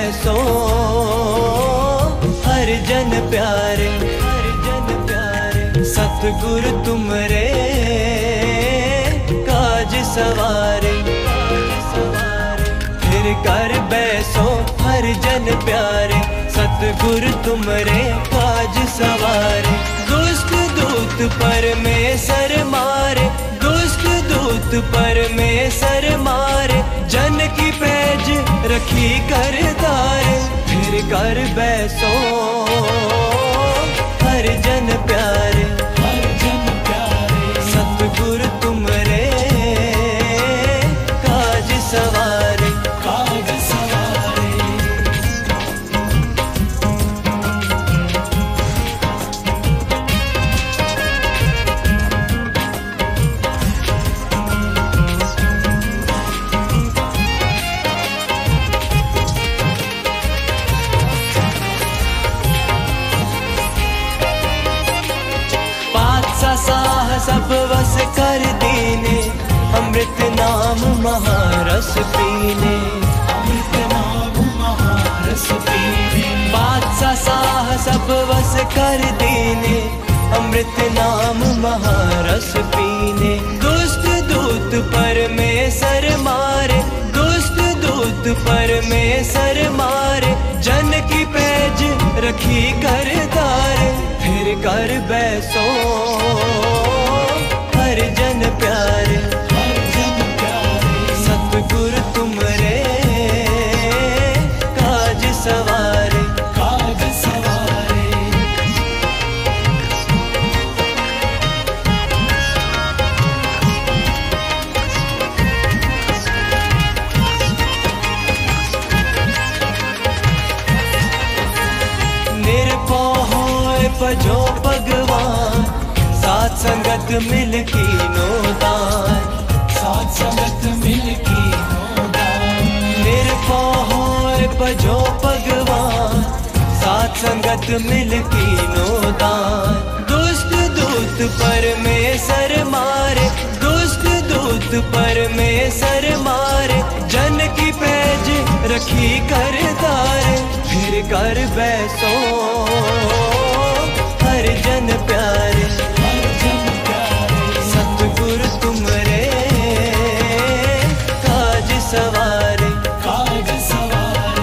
बैसो हर जन प्यारे, हर जन प्यारे। सतगुरु तुमरे काज सवारे, फिर कर बैसो हर जन प्यारे। सतगुरु तुमरे काज सवारे। दुष्ट दूत परमेश्वर मारे, दुष्ट दूत परमेश्वर मारे। जन की पैज रखी कर तारे, फिर कर बैसो हर जन प्यारे, हर जन प्यारे। सतगुरु तुमरे काज सवारे, काज सवारे। सब वस कर दीने, अमृत नाम महारस पीने, अमृत नाम महारस पीने। बादशाह साह सब वस कर दीने, अमृत नाम महारस पीने। दुष्ट दूत परमेश्वर मारे, दुष्ट दूत परमेश्वर मारे। जन की पैज रखी कर तारे, फिर कर बैसो हर जन प्यारे, हर जन प्यारे। सतगुरु तुमरे काज सवारे, काज सवारे। निर्भय होए भजो भगवान, साथ संगत मिल की नोदान, साथ संगत मिल की नोदान। निर्भय होए भजो भगवान, साथ संगत मिल की नोदान। दुष्ट दूत परमेश्वर मारे, दुष्ट दूत परमेश्वर मारे। जन की पैज रखी कर तारे, फिर कर बैसो हर जन प्यारे, हर जन प्यारे। सतगुरु तुमरे काज सवारे, काज सवारे।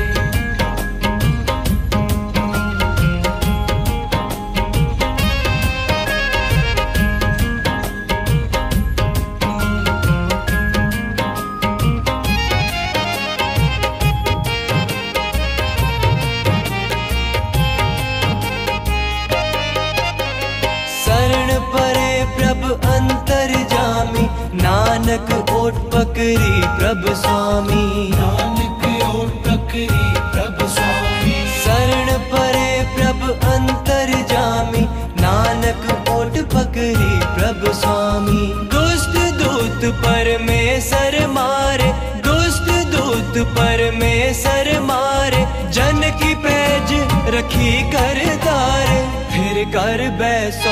अंतर जामी, नानक ओट पकड़ी प्रभु स्वामी, नानक ओट पकड़ी प्रभु स्वामी। शरण परे प्रभु अंतर जामी, नानक ओट पकड़ी प्रभु स्वामी। दुष्ट दूत परमेश्वर मारे, दुष्ट दूत परमेश्वर मारे। जन की पैज रखी कर तारे, फिर कर बैसो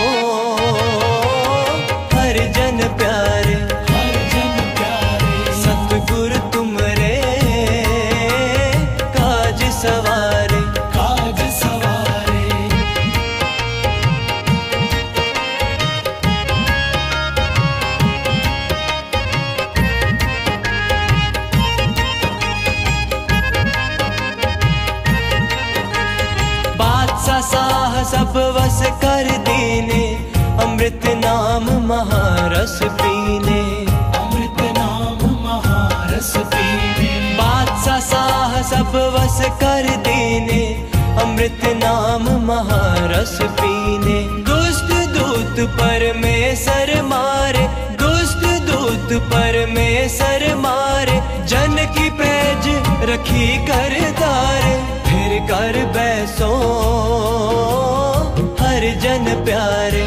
हर जन प्यारे, हर जन प्यारे। सतगुरु तुमरे काज सवारे, काज सवारे। बादशाह साह सब वस कर दीने, अमृत नाम महारस पीने, अमृत नाम महारस पीने। बादशाह साह सब वस कर दीने, अमृत नाम महारस पीने। दुष्ट दूत परमेश्वर मारे, दुष्ट दूत परमेश्वर मारे। जन की पैज रखी कर तारे, फिर कर बैसो हर जन प्यारे,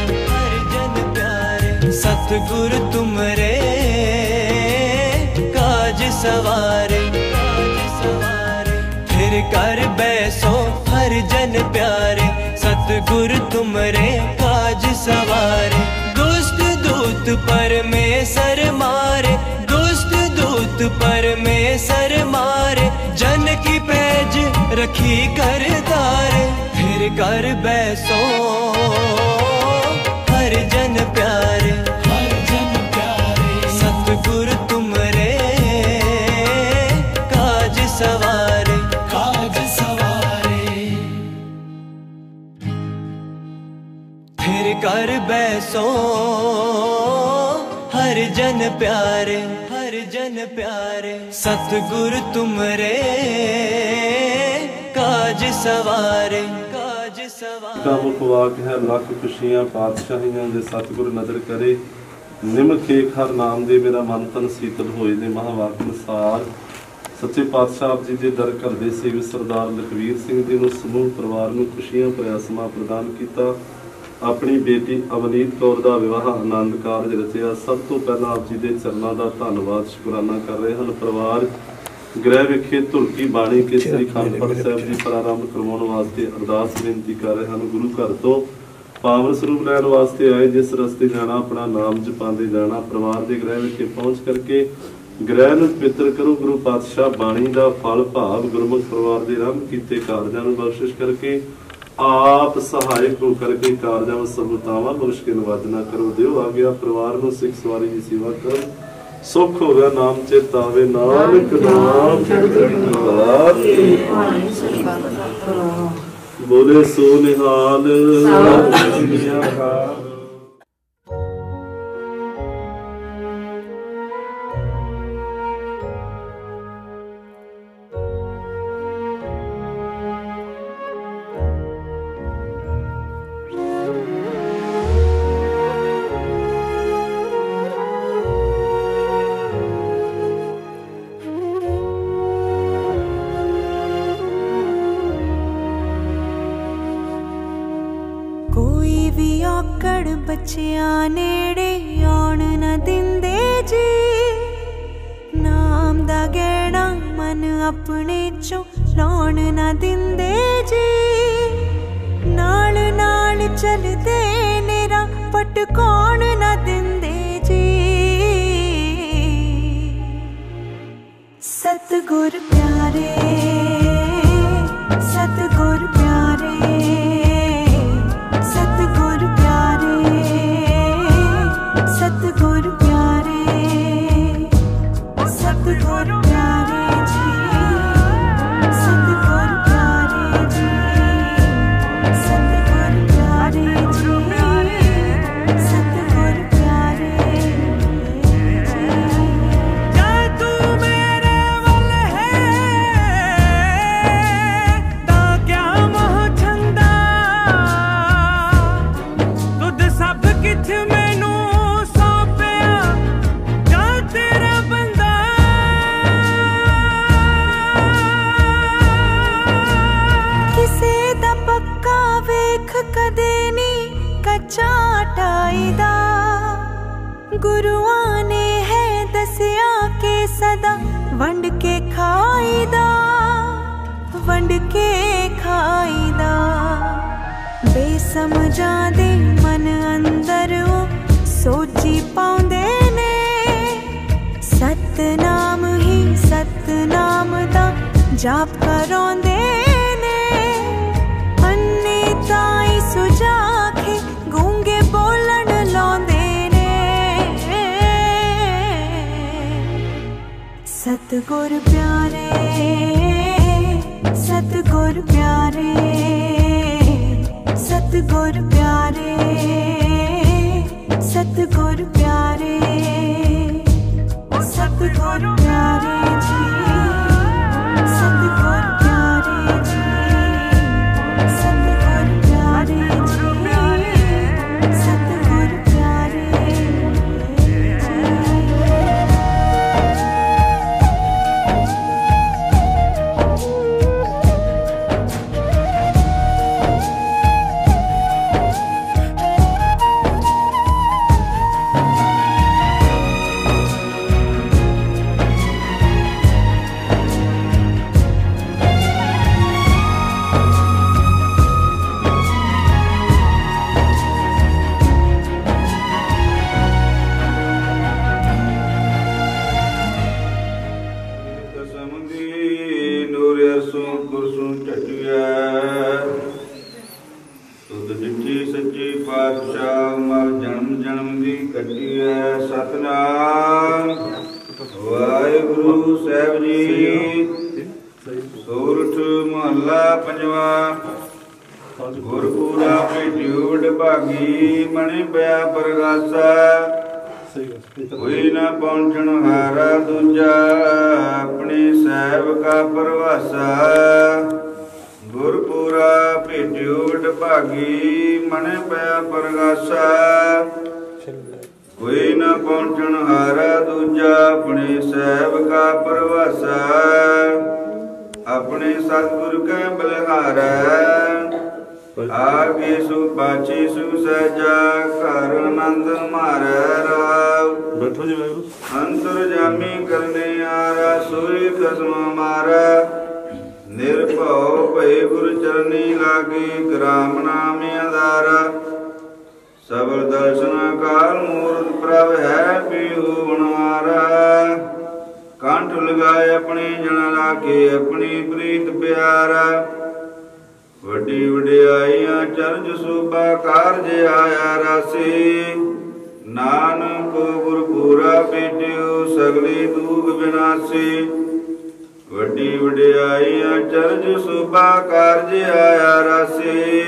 सतगुरु तुमरे काज सवारे, फिर कर बैसो हर जन प्यारे। सतगुरु तुमरे काज सवारे। दुष्ट दूत परमेश्वर मारे, दुष्ट दूत परमेश्वर मारे। जन की पैज रखी करदार फिर कर बैसो हर जन प्यारे सतगुरु तुमरे काज सवारे फिर कर बैसो हर जन प्यारे सतगुरु तुमरे काज सवारे का मुख वाक है लख खुशियां पातशाहियां दे सतगुरु नदर करे निमख एक हर नाम दे मेरा मन तन शीतल होए ने महावाक अनुसार सच्चे पातशाह आप जी दे दर घरदे सेवक सरदार लखवीर सिंह जी नूं समूह परिवार नूं खुशियां भरिया समा प्रदान किया। अपनी बेटी अवनीत कौर का विवाह आनंद कारज रचिया। सब तो पहला आप जी के चरणों का धन्यवाद शुकराना कर रहे हैं। परिवार गृह विखे धुलकी बाणी के श्री खंडपड़ साहब जी प्रारंभ करवाने वास्ते अरदास बेनती कर रहे हैं। गुरु घर तो पावन स्वरूप लैन वास्ते आए, जिस रस्ते जाना अपना नाम जपाते जाना। परिवार के गृह विखे पहुँच करके गृह नूं पवित्र करो। गुरु पातशाह बाणी का फल भाव गुरमुख परिवार के आरंभ किए कारजां नूं बख्शिश करके आप सहायक होकर के कारजां में सफलतावां बख्श के नवाजना करो। दिओ आ गया परिवार में सिख सवारी की सेवा करो, सुख हो गया नाम चेतावे नानक नाम बोले सो निहाल। बच्चियां नेड़े आउण न दिंदे जी, नाम दा गैड़ा मन अपने चों लाउण न दिंदे जी। नाल नाल चलदे नेरा पटकाउण न दिंदे जी। सतगुर प्यारे सतगुर प्यारे सतगुर प्यारे सतगुर प्यारे सतगुर प्यारे जी सतगुर प्यारे जी सतगुर प्यारे जी सतगुर प्यारे जा तू मेरे वल है ता क्या मोह छंदा तुद सब किथ मैनू सौंपिया जा तेरा बंदा। किसे दा पक्का वेख कदे नी कच्चा टाई दा, गुरुआं ने है दसिया के सदा वंड के खाईदा वंड के खाईदा। बेसमझां दे मन अंदर सोची पाउंदे ने, सतनाम ही सतनाम दा जाप कराउंदे ने। अन्ने ताई सुजाखे गूंगे बोलण लाउंदे ने। सतगुर प्यारे सतगुर प्यारे सतगुर प्यारे सतगुर प्यारे सतगुर प्यारे जी सतगुर प्यारे जी सतगुर प्यारे जी सतगुर प्यारे जी। कटिए सतनाम वाहिगुरु साहिब जी। सोरठ महला पंजवा। गुरपुरा भेटियो वडभागी मणि पिया परगासा। कोई न पहुँचन हारा दूजा अपने साहिब का परवासा। गुरपुरा भेटियो वडभागी मणि पिया परगासा। कोई न पहुँचन हारा दूजा अपने साहिब का परवासा। अपने सतगुरु के बलिहारा आगे सु पाछी सु सहजा घर आनंद मारे राव। बैठो जी वाहिगुरु। अंतर जामी करने आरा सोई कसम मारा। निर्भव भय गुरु चरनी लागे ग्राम नाम आधारा। सबल दर्शन काल मूर्त प्रभ है पीहू बनवारा। कंठ लगाए अपने जन लाके अपनी प्रीत प्यारा। वड्डी वड्याइयां चरज शोभा कारज आया रासी। नानक गुरपुरा भेटियो सगली दूग विनाशी। वड्डी वड्याइयां चरज शोभा कारज आया रासी।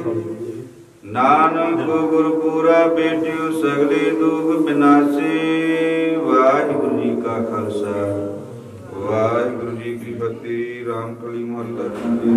नानक गुरपुरा भेटियो सगली दूग विनाशी। वाहिगुरु जी का खालसा वाहिगुरु जी की फतेह। रामकली मोहल्ला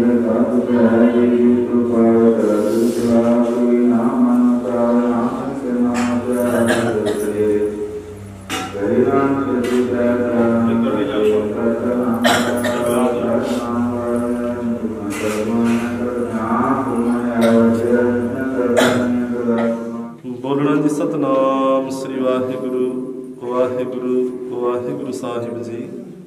बोलना जी सतनाम श्री वाहिगुरु वाहिगुरु वाहिगुरु साहिब जी।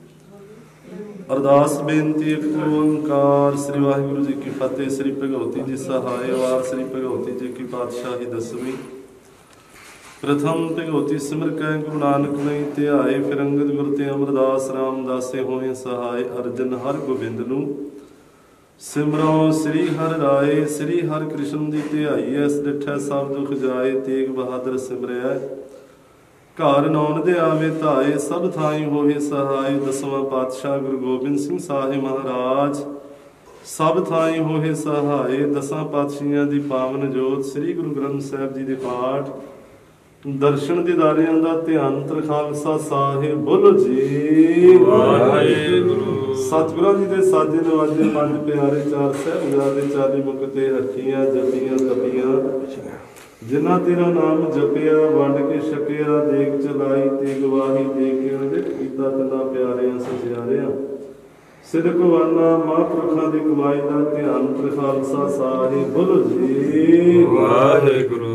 अरदास बेनती एक ओंकार श्री वाहिगुरु जी की फतेह। श्री भगवती जी सहाय वार श्री भगवती जी की पातशाही दसवीं। प्रथम भगवती सिमर कै गुरु नानक नहीं ते आए। फिर अंगद गुरु ते अमरदास रामदासे होए सहाय। अर्जन हर गोबिंद नू सिमरो श्री हर राय। श्री हर कृष्ण जी ते आईए डिठै सब दुख जाए। तेग बहादुर सिमरिया घर नौन दे आवे धाए। सब थाई होए सहाय। दसवां पातशाह गुरु गोबिंद सिंह साहिब महाराज सब थाई होए सहाय। दसां पातशाहियां दी पावन जोत श्री गुरु ग्रंथ साहिब जी दे पाठ दर्शन दीदारियां दा ध्यान खालसा साहिब बोलो जी वाहिगुरु। सतगुरां जी दे साजे नवाजे पंज प्यारे चार साहिबजादे 40 मुक्ते हखियां जपियां तपियां। जिन्ना तेरा नाम जपिया वंड के छकिया। देख चलाई ते गवाही दे के अनदित कीता तिन्ना प्यारियां सचियारियां। सिदकवाना महापुरखां दी कमाई दा ध्यान खालसा साहिब बोलो जी वाहिगुरु।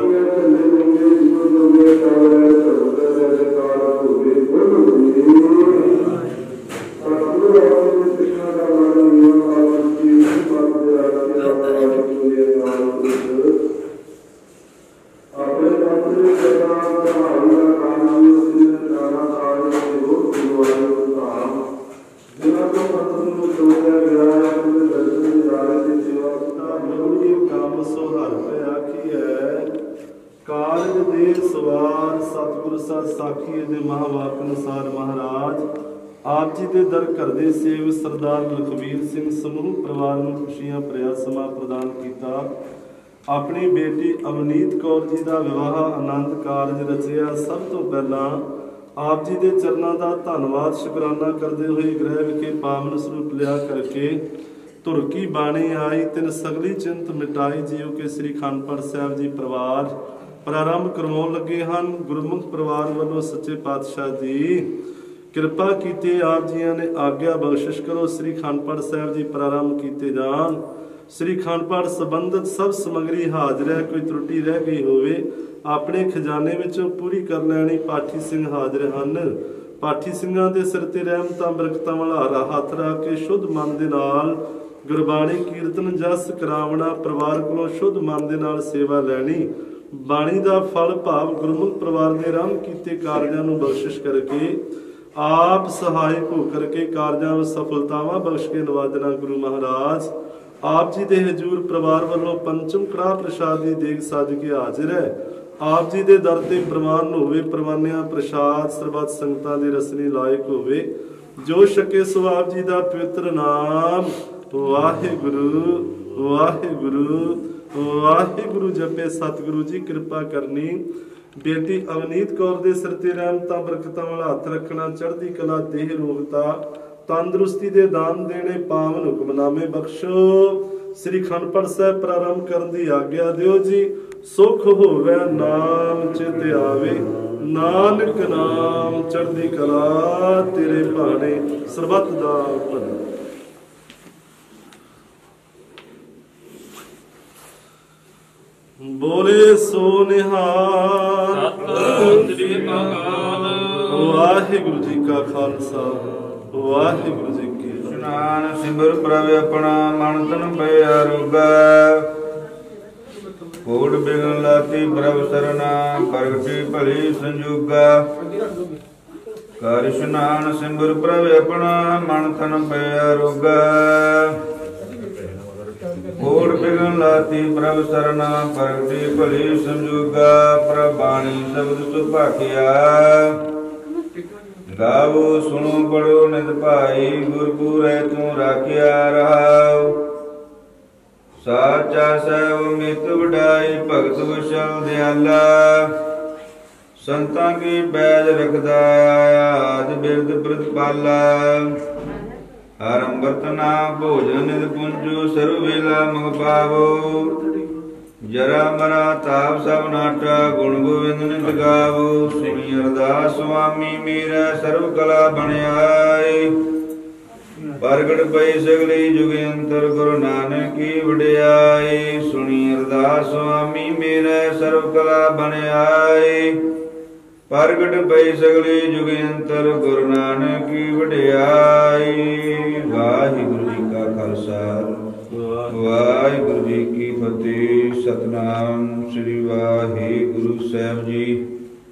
साखी दे महावाक अनुसार महाराज आप जी दे दर घर दे सेव सरदार लखवीर सिंह समूह परिवार नूं खुशियां भरिया समा प्रदान कीता। अपनी बेटी अवनीत कौर जी का विवाह आनंद कारज रचिया। सब तो पहला आप जी के चरणों का धन्यवाद शुकराना करते हुए गृह विखे पावन स्वरूप लिया करके तुरकी बाणी आई। तिन सगली चिंत मिटाई जीव के श्री अखंड पाठ साहिब जी परिवार प्रारंभ करवाउण लगे हैं। गुरमुख परिवार वालों सच्चे पातशाह जी कृपा कीते आप जियां ने आग्ञा बख्शिश करो। श्री अखंड पाठ साहिब जी प्रारंभ किए जान। श्री अखंड पाठ संबंधित सब समग्री हाजिर है। कोई त्रुटि रह गई होवे अपने खजाने विचों पूरी कर लैनी। पाठी सिंह हाजिर हैं। पाठी सिंहां दे सिर ते रहमतां बरकतां वाला हथ रख के शुद्ध मन दे नाल गुरबाणी कीर्तन जस करावना। परिवार कोलों शुद्ध मन दे नाल सेवा लैनी। बाणी का फल भाव गुरमुख परिवार के आरंभ किए कारजां नूं बख्शिश करके आप सहायक हो करके कारजां में सफलतावां बख्श के नवाजना। गुरु महाराज आप जी के हजूर परिवार वालों पंचम कड़ाह प्रसाद की देग सज के हाजिर है। ਆਪ ਜੀ ਦੇ ਦਰ ਤੇ ਪ੍ਰਵਾਨ ਹੋਵੇ। ਪ੍ਰਵਾਨਿਆ ਪ੍ਰਸ਼ਾਦ ਸਰਬੱਤ ਸੰਗਤਾਂ ਦੀ ਰਸਨੀ ਲਾਇਕ ਹੋਵੇ। ਜੋ ਛਕੇ ਸੋ ਆਪ ਜੀ ਦਾ ਪਵਿੱਤਰ ਨਾਮ ਵਾਹਿਗੁਰੂ ਵਾਹਿਗੁਰੂ ਵਾਹਿਗੁਰੂ ਜਪੇ। ਸਤਿਗੁਰੂ ਜੀ ਕਿਰਪਾ ਕਰਨੀ। ਬੇਟੀ ਅਵਨੀਤ ਕੌਰ ਦੇ ਸਿਰ ਤੇ ਰਹਿਮਤਾਂ ਬਰਕਤਾਂ ਵਾਲਾ ਹੱਥ ਰੱਖਣਾ। ਚੜ੍ਹਦੀ ਕਲਾ ਦੇਹ ਰੋਗਤਾ ਤੰਦਰੁਸਤੀ ਦੇ ਦਾਨ ਦੇਣੇ। ਪਾਵਨ ਹੁਕਮਨਾਮੇ ਬਖਸ਼ੋ। ਸ੍ਰੀ ਅਖੰਡ ਪਾਠ ਸਾਹਿਬ ਪ੍ਰਾਰੰਭ ਕਰਨ ਦੀ ਆਗਿਆ ਦਿਓ ਜੀ। ਸੁਖ ਹੋਵੇ ਨਾਮ ਚਿਤ ਆਵੇ। ਨਾਨਕ ਨਾਮ ਚੜ੍ਹਦੀ ਕਲਾ ਤੇਰੇ ਭਾਣੇ। ਸਰਬੱਤ ਦਾ ਭਲਾ। ਬੋਲੇ ਸੋ ਨਿਹਾਲ। ਸਤਿ ਸ੍ਰੀ ਅਕਾਲ। ਵਾਹਿਗੁਰੂ ਜੀ ਕਾ ਖਾਲਸਾ ਵਾਹਿਗੁਰੂ ਜੀ ਕੀ ਫਤਿਹ। ਇਸ਼ਨਾਨ ਸਿਮਰ ਪ੍ਰਭ ਆਪਣਾ ਮਨ ਤਨ ਭਇ ਆਰੋਗਾ। ਕੋਟ ਬਿਗਨ ਲਾਤੀ ਪ੍ਰਭ ਸਰਨਾ ਪ੍ਰਗਟੀ ਭਲੀ ਸੰਜੋਗਾ। ਕਰ ਇਸ਼ਨਾਨ ਸਿਮਰ ਪ੍ਰਭ ਆਪਣਾ ਮਨ ਤਨ ਭਇ ਆਰੋਗਾ। ਕੋਟ ਬਿਗਨ ਲਾਤੀ ਪ੍ਰਭ ਸਰਨਾ ਪ੍ਰਗਟੀ ਭਲੀ ਸੰਜੋਗਾ। ਪ੍ਰਭ ਬਾਣੀ ਸ਼ਬਦ ਸੁਭਾਖਿਆ ਗਾਵੋ ਸੁਣੋ ਪੜੋ ਨਿਤ ਭਾਈ। ਗੁਰਪੂਰੈ ਤੂੰ ਰਾਖਿਆ ਰਹਾਉ। ਸਾਚਾ ਸਹਿਬ ਮਿਤ ਵਡਾਈ ਭਗਤ ਵਸ਼ਲ ਦਿਆਲਾ। ਸੰਤਾਂ ਕੀ ਬੈਜ ਰਖਦਾ ਆਦ ਬਿਰਦ ਪ੍ਰਤਪਾਲਾ। ਹਰ ਅੰਮ੍ਰਿਤ ਨਾਮ ਭੋਜਨ ਨਿਤ ਪੁੰਜੋ ਸਰਵ ਵੇਲਾ ਮਗ ਪਾਵੋ। ਜਰਾ ਮਰਾ ਤਾਪ ਸਭ ਨਾਟਾ ਗੁਣ ਗੋਬਿੰਦ ਨਿਤ ਗਾਵੋ। ਸੁਣੀ ਅਰਦਾਸ ਸੁਆਮੀ ਮੇਰਾ ਸਰਵ ਕਲਾ ਬਣਾਈ। ਪ੍ਰਗਟ ਪਈ ਸਗਲੀ ਜੁਗੇ ਅੰਤਰ ਗੁਰੂ ਨਾਨਕ ਕੀ ਵਡਿਆਈ। ਸੁਣੀ ਅਰਦਾਸ ਸੁਆਮੀ ਮੇਰਾ ਸਰਵ ਕਲਾ ਬਣਾਈ। ਪ੍ਰਗਟ ਪਈ ਸਗਲੀ ਜੁਗੇ ਅੰਤਰ ਗੁਰੂ ਨਾਨਕ ਕੀ ਵਡਿਆਈ। ਵਾਹਿਗੁਰੂ ਜੀ ਕਾ ਖਾਲਸਾ ਵਾਹਿਗੁਰੂ ਜੀ ਕੀ ਫਤਿਹ। ਸਤਿਨਾਮ ਸ੍ਰੀ ਵਾਹਿਗੁਰੂ ਸਾਹਿਬ ਜੀ।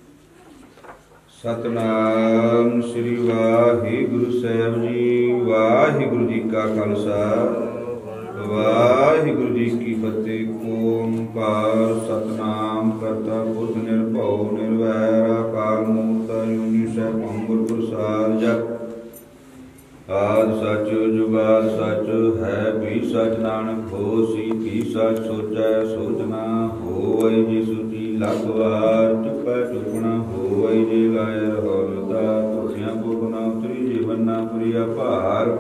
ਸਤਿਨਾਮ ਸ੍ਰੀ ਵਾਹਿਗੁਰੂ ਸਾਹਿਬ ਜੀ। ਵਾਹਿਗੁਰੂ ਜੀ ਕਾ ਖਾਲਸਾ ਵਾਹਿਗੁਰੂ ਜੀ ਕੀ ਫਤਿਹ। ਓਮਕਾਰ ਸਤਿਨਾਮ ਕਰਤਾ ਪੁਰਖ ਨਿਰਭਉ ਨਿਰਵੈਰ ਅਕਾਲ ਮੂਰਤ ਅਜੂਨੀ ਸੈਭੰ ਗੁਰ ਪ੍ਰਸਾਦਿ ਜਪੁ। ਆਦਿ ਸਚ ਜੁਗਾਦਿ ਸਚ ਹੈ ਵੀ ਸਚ। ਨਾਨਕ ਹੋਸੀ ਵੀ ਸਚ ਸੋਚੈ ਸੋਚਣਾ ਹੋਵੈ। ਜੀ ਸੁਚੀ ਲਖ ਵਾਰ ਚੁਪੈ ਚੁਪਣਾ ਹੋਵੈ। ਜੀ ਲਾਇ ਰਹੋ ਲਤਾ ਤੁਸਿਆ ਭੁਖਨਾ ਉਤਰੀ ਜੀਵਨ ਨਾ ਪ੍ਰਿਆ ਭਾਰ।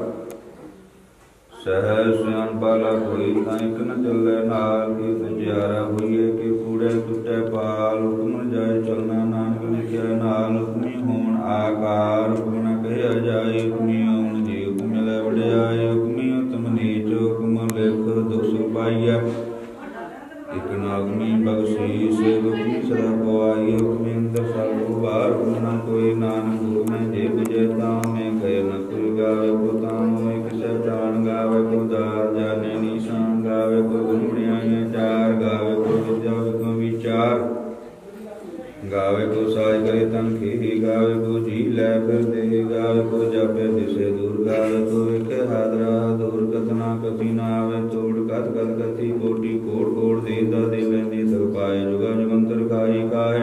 ਸਹਿ ਸਿਆਣ ਬਾਲਾ ਕੋਈ ਤਾਂ ਇਕ ਨ ਚੱਲੇ ਨਾਲ। ਕੀ ਸਜਿਆਰਾ ਹੋਈਏ ਕਿ ਕੂੜੇ ਟੁੱਟੇ ਪਾਲ। ਹੁਕਮ ਜਾਏ ਚਲਣਾ ਨਾਨਕ ਲਿਖਿਆ ਨਾਲ। ਹੁਕਮੀ ਹੋਣ ਆਕਾਰ ਹੁਕਮ ਨ ਕਹਿਆ ਜਾਏ। ਹੁਕਮੀ ਹੋਣ ਜੀ ਹੁਕਮ ਲੈ ਵਡਿਆਏ। ਹੁਕਮੀ ਉਤਮ ਨੀਚ ਹੁਕਮ ਲਿਖ ਦੁਖ ਸੁਖ ਪਾਈਐ। ਇਕ ਨਾਗਮੀ ਬਖਸ਼ੀਸ਼ ਹੁਕਮੀ ਸਦਾ ਪਵਾਈ। ਹੁਕਮੀ ਅੰਦਰ ਸਭ ਬਾਹਰ ਹੁਕਮ ਨ ਕੋਈ। ਨਾਨਕ ਹੁਕਮੈ ਜੇ ਬੁਝੇ ਤਾਂ ਮੈਂ ਕਹਿ ਨ ਕੋਈ। ਗਾਵੇ ਕੋ ਤਾਂ ਹੋਏ ਕਿਸੇ ਪ੍ਰਾਣ ਗਾਵੇ ਕੋ ਦਾਰ ਜਾਣੇ ਨਿਸ਼ਾਨ। ਗਾਵੇ ਕੋ ਗੁਣ ਵਡਿਆਈਆਂ ਚਾਰ। ਗਾਵੇ ਕੋ ਵਿਦਿਆ ਵਿਗਮ ਵਿਚਾਰ। ਗਾਵੇ ਕੋ ਸਾਜ ਕਰੇ ਤਨ ਖੇਹੀ। ਗਾਵੇ ਕੋ ਜੀ ਲੈ ਫਿਰ ਦੇ। ਗਾਵੇ ਕੋ ਜਾਪੇ ਦਿਸੇ ਦੂਰ। ਗਾਵੇ ਕੋ ਵੇਖੇ ਹਾਦਰਾ ਦੂਰ। ਕਤਨਾ ਕਤੀ ਨਾ ਆਵੇ ਤੋੜ। ਕਤ ਕਤ ਕਤੀ ਕੋਟੀ ਕੋੜ ਕੋੜ ਦੇ ਦਾ ਦੇ ਲੈਂਦੇ ਤਕ ਪਾਏ। ਜੁਗਾ ਜੁਗੰਤਰ ਖਾਈ ਕਾਏ।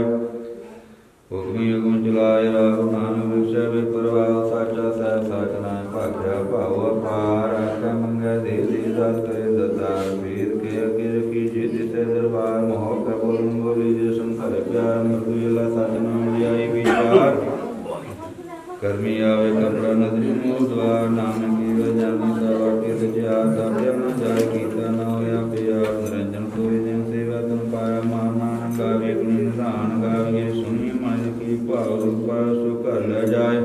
ਹੁਕਮੀ ਹੁਕਮ ਚਲਾਏ ਰਾਹੁ ਨਾਨਕ ਵਿਖਸੈ ਬੇਪਰਵਾਹ। ਸਾਚਾ ਸਹਿਬ ਸਾਚ ਨਾਮ ਭਾਖਿਆ ਭਾਉ ਅਪਾਰ। ਆਖਿਆ ਮੰਗੈ ਦੇ ਦੇ ਦਾਤ ਕਰੇ ਦਤਾਰ। ਵੇਦ ਕੇ ਅੱਗੇ ਰਖੀ ਜੇ ਦਿਸੈ ਦਰਬਾਰ। ਮੋਹ ਕੈ ਬੋਲਨ ਬੋਲੀ ਜੇ ਸੰਕਰ ਪਿਆਰ। ਮਰਦੁਲਾ ਸਚ ਨਾਮ ਵਡਿਆਈ ਵਿਚਾਰ। ਕਰਮੀ ਆਵੇ ਕਪੜਾ ਨਦਰੀ ਮੂਲ ਦਵਾਰ। ਨਾਨਕ ਕੀ ਜਾਨੀ ਦਾ ਵਾਕਿ ਸਚਿਆਰ। ਦਾਤਿਆ ਨਾ ਜਾਇ ਕੀਤਾ ਨਾ ਹੋਇਆ ਪਿਆਰ। ਨਿਰੰਜਨ ਕੋਈ ਦਿਨ ਸੇਵਾ ਤਨ ਪਾਇਆ ਮਾਨ। ਨਾਨਕ ਗਾਵੇ ਗੁਣ ਨਿਧਾਨ। ਗਾਵੇ ਸੁਣੀ ਮਨ ਕੀ ਭਾਵ ਰੂਪਾ ਸੋ ਘਰ ਲੈ ਜਾਏ।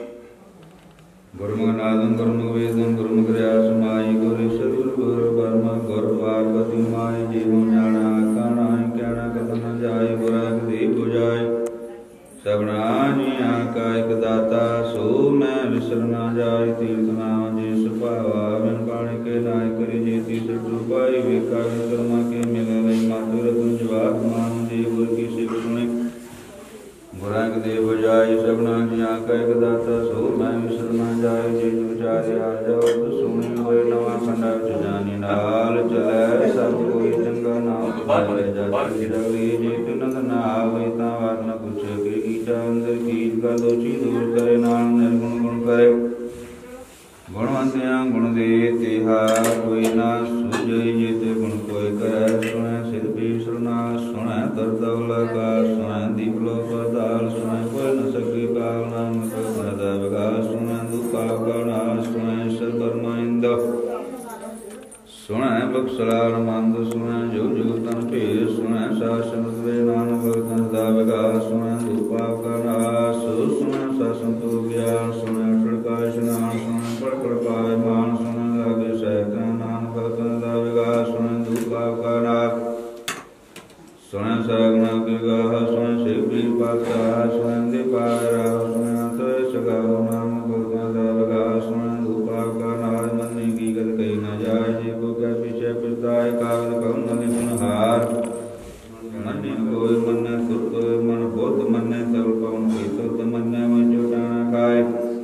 ਗੁਰਮੁਖ ਨਾਦੰ ਗੁਰਮੁਖ ਵੇਦੰ ਗੁਰਮੁਖ ਰਿਆਸ ਮਾਈ। ਗੁਰ ਸਤਿਗੁਰ ਗੁਰ ਬਰਮਾ ਗੁਰ ਪਾਰਬਤੀ ਮਾਈ। ਜੀਵ ਜਾਣਾ ਕਾਣਾ ਕਹਿਣਾ ਕਥਨ ਨ ਜਾਏ। ਗੁਰਾਂ ਦੀ 부ਜਾਏ ਸਭਨਾ ਜੀਆਂ ਕਾ ਇਕ ਦਾਤਾ। ਸੋ ਮੈਂ ਵਿਸਰ ਨਾ ਜਾਏ। ਤੀਰਥ ਨਾਮ ਜੇ ਸੁਭਾਵਾ। ਬਿਨ ਪਾਣੀ ਕੇ ਨਾਇ ਕਰੀ ਜੇ ਤੀਰਥ ਰੂਪਾਈ। ਵੇਖਾ ਕਰਮਾ ਕੇ ਮਿਲੇ ਲਈ ਮਾਤੁ ਰਤਨ ਜਵਾਬ ਮਾਨ। ਜੇ ਗੁਰ ਕੀ ਸਿੱਖ ਸੁਣੇ ਗੁਰਾਂ ਦੇ 부ਜਾਏ ਸਭਨਾ ਜੀਆਂ ਕਾ ਇਕ ਦਾਤਾ। ਸੋ ਮੈਂ ਵਿਸਰ ਨਾ ਜਾਏ। ਜੇ ਵਿਚਾਰੇ ਆ ਜਾਓ ਸੁਣੀ ਹੋਏ ਨਵਾਂ ਖੰਡਾ ਵਿੱਚ ਜਾਨੀ ਨਾਲ ਚਲੈ। ਸਭ ਕੋਈ ਚੰਗਾ ਨਾਮ ਪਾਵੇ। ਜਗ ਜਗਲੀ ਜੇ ਤਿਨਕ न आवै ता वार न पूछे कि कीटा अंदर कीट का दोषी दूर करे नाम निर्गुण गुण करे गुणवंतियां गुण दे तेहा कोई ना सूझे जेते गुण कोई करे सुने सिर भी सुना सुने दर्दौला का सुने दीपलो पदाल सुने कोई न सके काल नाम का देवगा सुने दुपा का नाश सुने सर्वरमाइंद सुने बक्सलाल मंद सुने जो जो तन भेद सुने शासन वे नान भगतन देवगा सुने दुपा का नाश सुने शासन तो ज्ञान सुने ठड़का स्नान सुने पड़पड़ पाए मान सुने लागे सहकन नान भगतन देवगा सुने दुपा का नाश सुने सगना के गाह सुने शिवरी पातशाह सुने दीपारा सुने तो सगा नाम भगतन देवगा सुने दुपा का नाश मन की गत कही न जाए जी को क्या पीछे पिताय कागज कौन निपुण हार मन कोई मन सुत मन होत मन तल कौन कोई सुत मन में जुटाना खाए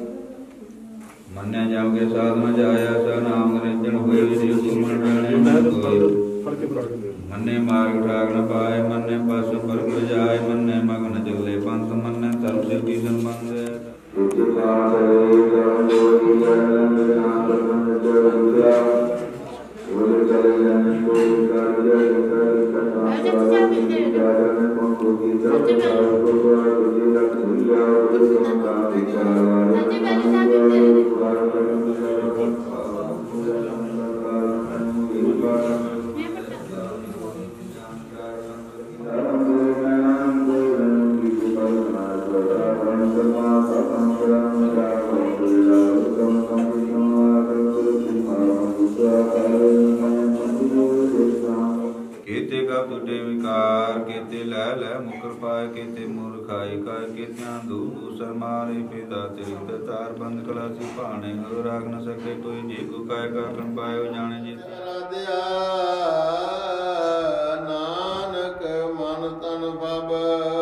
मन जाओ के साथ में जाया सा नाम निरंजन हुए विधि मन मन्ने मार्ग ठाक न पाए मन्ने पास पर जाए मन्ने मगन चले पंथ मन्ने तल से की संबंध नानक मन तन बब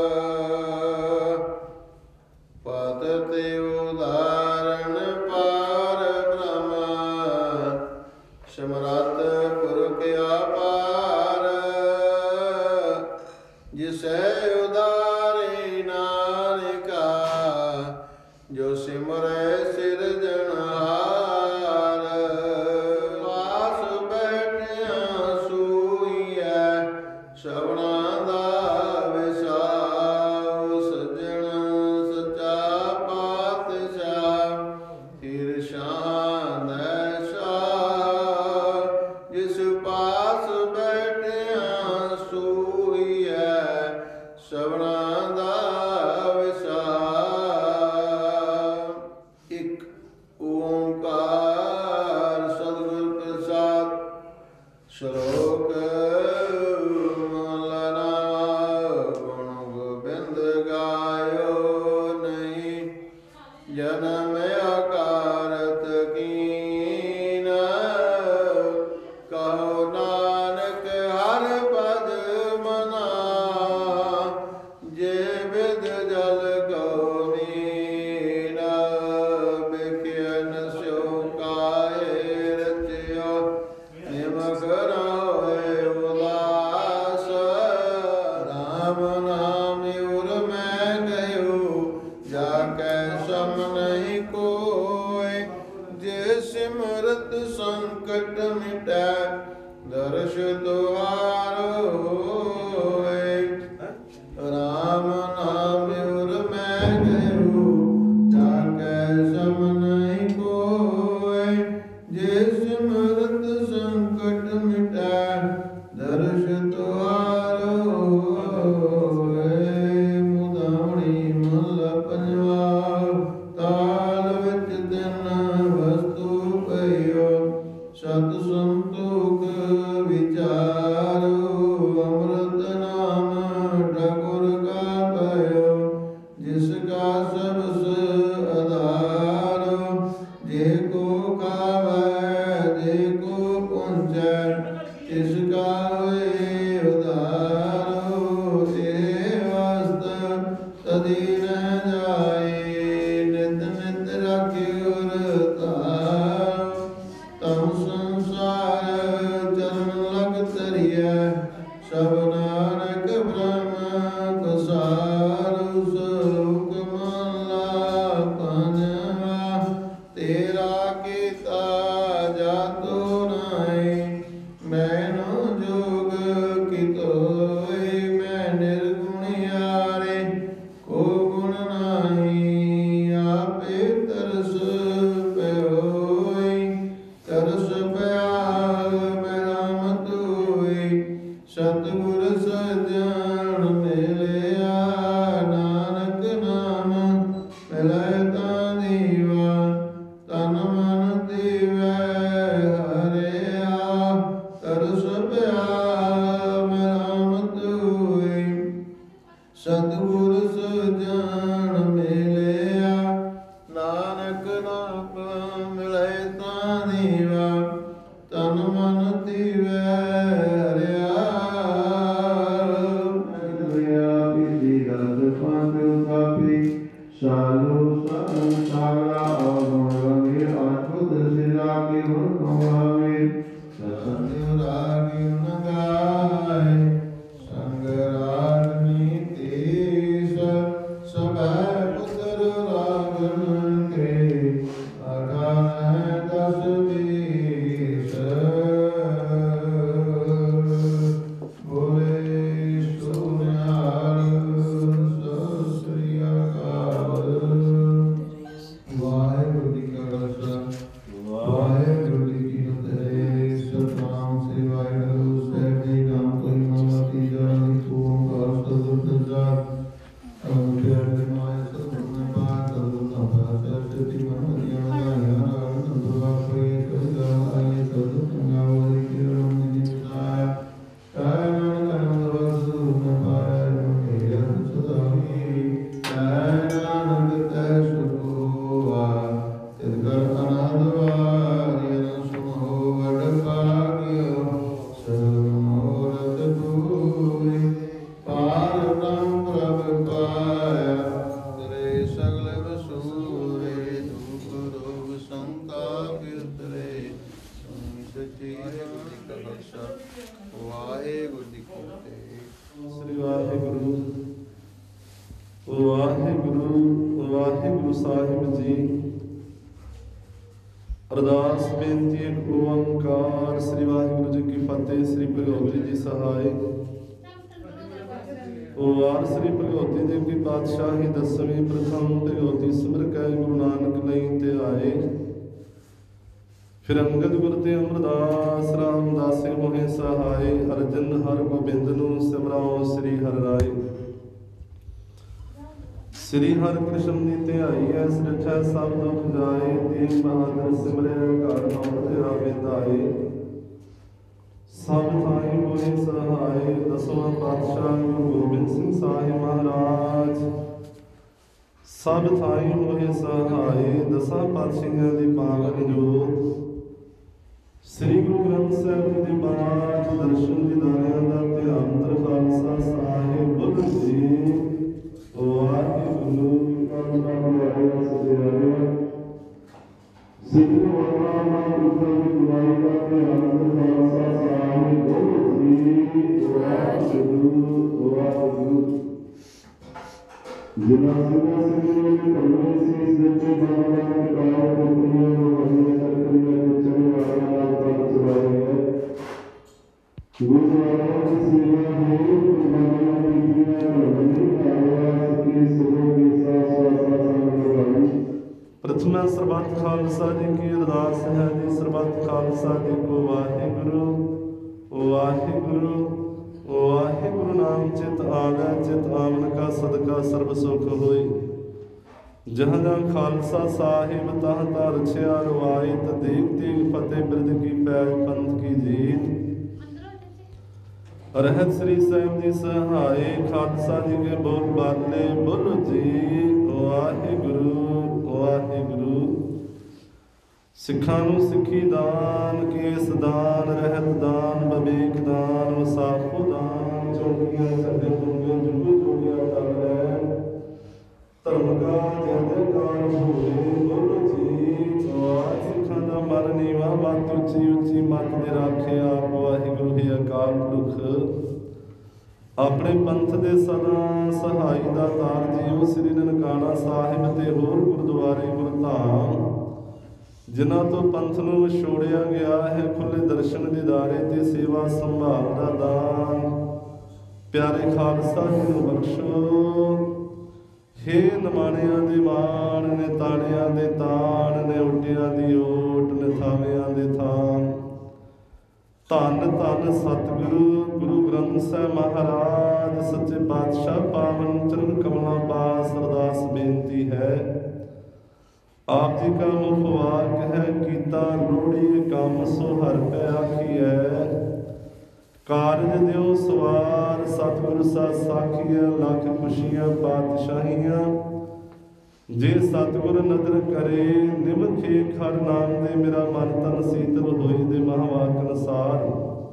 पतते उदाहरण पार ब्रह्म समरत पुरख अपार जिसे उदारी नारिका जो सिमरे सिरजनहार पास बैठिया सूइया श्रवणा दा विसाऊ सज्जन सच्चा पातशाह ईर्षान शाह जिस पास बैठिया सूइया श्रवणा दा श्लोक मलना गुण गोबिंद गायो नहीं जन्म अकारत कीन कहो नानक हर पद मना जे विद जल गौमीन बिखियन स्यो काहे रत्यो निमक रहे उदास राम नाम उर मैं गयो जाके सम नहीं कोय जे सिमरत संकट मिटै दर्श तुहारो होय राम नाम उर मैं गयो जाके सम नहीं कोय जे सिमरत संकट मिटै दर्श तुहारो मुदावणी मल पंजवा ताल विच दिन वस्तु पइयो सत संतोख विचारो अमृत नाम ठाकुर का पायो जिसका सबस आधारो जे को खावे जे को पहुँचे इसका हुए उधारो ते वस्त तदी न जाए नित नित रखे उर तारो तम संसार चरण लग तरिय सब नानक ब्रह्म ਗੁਰ ਸਜਣ ਮਿਲਿਆ, ਨਾਨਕ ਨਾਮ ਮਿਲੇ ਤਾਂ ਨੀਵਾ, ਤਨ ਮਨ ਧੀਵੈ ਹਰਿਆ। ਮਿਲਿਆ ਪੀਤੀ ਗਲਤ ਪੰਥ ਉਤਾਪੀ, ਸਾਲੂ ਸਾਗਰਾ ਔਰ ਰੰਗੇ ਅਦਭੁਤ ਸਿਰਾ ਕੀ ਹੁਨ ਕਮਾਵੇ, ਸਤਿ ਰਾਗੀ ਨ ਗਾਏ ਸੰਗ ਰਾਗਨੀ ਤੀਸ, ਸਭੈ ਪੁੱਤਰ ਰਾਗਨ ਕੇ ਅਗਾਨ ਦਸ ਬੀਸ। ਬੋਲੇ ਸੋਨਿਹਾਲ ਸਤਿ ਸ੍ਰੀ ਅਕਾਲ। ਵਾਹਿਗੁਰੂ ਜੀ ਕਾ ਖਾਲਸਾ, ਵਾਹਿਗੁਰੂ ਜੀ ਕੀ ਫਤਿਹ। ਸਤਿਨਾਮ ਸ੍ਰੀ ਵਾਹਿਗੁਰੂ ਸਾਹਿਬ ਜੀ। ਨਾਮ ਤੋਂ ਨਾਮ ਤੀਜਾ ਨਿਤ ਓੰਕਾਰ ਸਤਿਗੁਰ ਪ੍ਰਸਾਦਿ। ਅਵਤਾਰ ਦੇ ਮਾਇਆ ਸਤਿਗੁਰ ਪਾਤ ਸਤਿਗੁਰ ਸਤਿ ਮਨ ਮਧਿਆ ਨਾਇਆ ਨਾਮ ਤੰਦੁਆ ਕੋਈ ਕਰਦਾ ਆਏ ਸਤਿ ਸੰਗਾਵ ਕੀ ਰਮ ਜੀ ਸਾਇਆ ਕਾਇਨ ਕਰਮ ਦਵਸ ਨ ਪਾਇਆ ਮੇਰੇ ਸਦਾਈ ਕਾਇਨ ਤੈ ਸੁਖਵਾ ਤਿਨ ਕਰ ਅਨੰਦ ਵਾਰਿ ਸੁਨੋ ਵਡ ਭਾਗਿਓ ਸਰਮੋਰਤ ਪੂਰੀ ਪਾਰ ਬ੍ਰਹਮ ਪ੍ਰਭ ਪਾਇਆ ਤੇਰੇ ਸਗਲ ਵਸੂਰੇ ਦੁਖ ਰੋਗ ਸੰਤਾਪ ਉਤਰੇ ਸੱਚੀ ਗੁਰੂ ਜੀ ਕਾ ਖਾਲਸਾ ਵਾਹਿਗੁਰੂ ਜੀ ਕੀ ਫਤਿਹ। ਸ੍ਰੀ ਵਾਹਿਗੁਰੂ ਵਾਹਿਗੁਰੂ ਵਾਹਿਗੁਰੂ ਸਾਹਿਬ ਜੀ। ਅਰਦਾਸ ਬੇਨਤੀ ਇੱਕ ਓੰਕਾਰ। ਸ੍ਰੀ ਵਾਹਿਗੁਰੂ ਜੀ ਕੀ ਫਤਿਹ। ਸ੍ਰੀ ਭਗਵਤੀ ਜੀ ਸਹਾਇ। ਵਾਰ ਸ੍ਰੀ ਭਗਵਤੀ ਜੀ ਕੀ ਪਾਤਸ਼ਾਹੀ ਦਸਵੀਂ ਪ੍ਰਥਮ ਭਗਵਤੀ ਸਿਮਰ ਕੈ ਗੁਰੂ ਨਾਨਕ ਲਈ ਤੇ ਆਏ। ਫਿਰ ਅੰਗਦ ਗੁਰ ਤੇ ਅਮਰਦਾਸ ਰਾਮਦਾਸ ਮੋਹਿ ਸਹਾਇ। ਅਰਜਨ ਹਰ ਗੋਬਿੰਦ ਨੂੰ ਸਿਮਰਾਓ ਸ੍ਰੀ ਹਰਿ ਰਾਏ। ਸ੍ਰੀ ਹਰਿ ਕ੍ਰਿਸ਼ਨ ਦੀ ਧਿਆਈ ਐ ਸਿਰਠੈ ਸਭ ਦੁਖ ਜਾਏ। ਤੇਗ ਬਹਾਦਰ ਸਿਮਰਿਆ ਘਰ ਹਉ ਤੇਰਾ ਬਿੰਦਾਏ। ਸਭ ਥਾਈ ਹੋਏ ਸਹਾਏ। ਦਸਵਾਂ ਪਾਤਸ਼ਾਹ ਗੁਰੂ ਗੋਬਿੰਦ ਸਿੰਘ ਸਾਹਿਬ ਮਹਾਰਾਜ। ਸਭ ਥਾਈ ਹੋਏ ਸਹਾਏ। ਦਸਾਂ ਪਾਤਸ਼ਾਹਾਂ ਦੀ ਪਾਵਨ ਜੋਤ ਸ੍ਰੀ ਗੁਰੂ ਗ੍ਰੰਥ ਸਾਹਿਬ ਜੀ ਦੇ ਬਾਅਦ ਦਰਸ਼ਨ ਦੀਦਾਰਿਆਂ ਦਾ ਧਿਆਨ ਤਰ ਖਾਲਸਾ ਸਾਹਿਬ ਬੁੱਧ ਜੀ। ਵਾਹਿਗੁਰੂ ਵਾਹਿਗੁਰੂ ਸ੍ਰੀ ਵਾਹਿਗੁਰੂ ਗੁਰਵਾਈ ਦਾ ਧਿਆਨ ਤਰ ਖਾਲਸਾ ਸਾਹਿਬ ਬੁੱਧ ਜੀ। ਵਾਹਿਗੁਰੂ ਵਾਹਿਗੁਰੂ ਜਿਨਾ ਸਿੰਘਾਂ ਸਿੰਘਾਂ ਦੇ ਧਰਮੇ ਸੀਸ ਦਿੱਤੇ ਬਾਬਾ ਨੇ ਕਾਲ ਕੰਪਨੀਆਂ ਨੂੰ ਵੰਡੇ ਸਰਕਰੀਆਂ ਦੇ ਚੜੇ ਵਾਲਿਆਂ ਨਾਲ ਬਾਤ ਚਲਾਈ ਹੈ। ਗੁਰਦੁਆਰਾ ਦੀ ਸੇਵਾ ਹੈ ਕੁਰਬਾਨੀਆਂ ਬੀਬੀਆਂ ਧਰਮੇ ਆਵਾਜ਼ ਕੀ ਸੁਣੋਗੇ ਸਾਸਾ ਸੰਗਵਾਈ। ਪ੍ਰਥਮਾ ਸਰਬੱਤ ਖਾਲਸਾ ਜੀ ਕੀ ਅਰਦਾਸ ਹੈ ਜੀ। ਸਰਬੱਤ ਖਾਲਸਾ ਜੀ ਕੋ ਵਾਹਿਗੁਰੂ ਵਾਹਿਗੁਰੂ ਵਾਹਿਗੁਰੂ ਨਾਮ ਚਿਤ ਆਵੈ। ਚਿਤ ਆਵਨ ਕਾ ਸਦਕਾ ਸਰਬ ਸੁਖ ਹੋਈ। ਜਹਾਂ ਜਹਾਂ ਖਾਲਸਾ ਸਾਹਿਬ ਤਹ ਤਹ ਰਛਿਆ ਰਵਾਇਤ। ਦੇਖ ਤੇਗ ਫਤਿਹ ਬਿਰਦ ਕੀ ਪੈਜ ਪੰਥ ਕੀ ਜੀਤ। ਰਹਿਤ ਸ੍ਰੀ ਸਾਹਿਬ ਜੀ ਸਹਾਏ। ਖਾਲਸਾ ਜੀ ਕੇ ਬੋਲ ਬਾਲੇ ਬੋਲੋ ਜੀ। ਵਾਹਿਗੁਰੂ ਵਾਹਿਗੁਰੂ। ਸਿੱਖਾਂ ਨੂੰ ਸਿੱਖੀ ਦਾਨ, ਕੇਸ ਦਾਨ, ਰਹਿਤ ਦਾਨ, ਬਵੇਕ ਦਾਨ, ਵਸਾਖੋ ਦਾਨ। ਚੌਕੀਆਂ ਸਾਡੇ ਤੁੰਗੇ ਜੁਗੋ ਜੋਗੀਆਂ ਕਰ ਰਹਿਣ। ਧਰਮ ਕਾ ਜੈ ਜੈਕਾਰ ਹੋਵੇ ਬੋਲੋ ਜੀ। ਸਿੱਖਾਂ ਦਾ ਮਨ ਨੀਵਾ ਮੱਤ ਉੱਚੀ ਉੱਚੀ ਮੱਤ ਦੇ ਰਾਖੇ ਆਪ ਵਾਹਿਗੁਰੂ ਹੀ ਅਕਾਲ ਪੁਰਖ। ਆਪਣੇ ਪੰਥ ਦੇ ਸਦਾ ਸਹਾਈ ਦਾ ਤਾਰ ਜੀਓ ਸ੍ਰੀ ਨਨਕਾਣਾ ਸਾਹਿਬ ਤੇ ਹੋਰ ਗੁਰਦੁਆਰੇ ਗੁਰਧਾਮ ਜਿਨ੍ਹਾਂ ਤੋਂ ਪੰਥ ਨੂੰ ਵਿਛੋੜਿਆ ਗਿਆ ਹੈ। ਖੁੱਲੇ ਦਰਸ਼ਨ ਦੀਦਾਰੇ ਤੇ ਸੇਵਾ ਸੰਭਾਲ ਦਾ ਦਾਨ ਪਿਆਰੇ ਖਾਲਸਾ ਜੀ ਨੂੰ ਬਖਸ਼ੋ। ਹੇ ਨਿਮਾਣਿਆਂ ਦੇ ਮਾਣ ਨੇ, ਤਾਣਿਆਂ ਦੇ ਤਾਣ ਨੇ, ਉੱਡਿਆਂ ਦੀ ਓਟ ਨੇ, ਥਾਵਿਆਂ ਦੇ ਥਾਂ। ਧੰਨ ਧੰਨ ਸਤਿਗੁਰੂ ਗੁਰੂ ਗ੍ਰੰਥ ਸਾਹਿਬ ਮਹਾਰਾਜ ਸੱਚੇ ਪਾਤਸ਼ਾਹ ਪਾਵਨ ਚਰਨ ਕਮਲਾਂ ਪਾਸ ਅਰਦਾਸ ਬੇਨਤੀ ਹੈ। ਆਪ ਜੀ ਕਾ ਮੁਖ ਵਾਕ ਹੈ ਕੀਤਾ ਲੋੜੀ ਕੰਮ ਸੋ ਹਰ ਪੈ ਆਖੀਐ। ਕਾਰਜ ਦਿਓ ਸਵਾਰ ਸਤਿਗੁਰ ਸਾ ਸਾਖੀਆਂ ਲੱਖ ਖੁਸ਼ੀਆਂ ਪਾਤਸ਼ਾਹੀਆਂ। ਜੇ ਸਤਿਗੁਰ ਨਦਰ ਕਰੇ ਨਿਮਖੇ ਖਰ ਨਾਮ ਦੇ ਮੇਰਾ ਮਨ ਤਨ ਸੀਤਲ ਹੋਏ ਦੇ ਮਹਾਵਾਕ ਅਨੁਸਾਰ।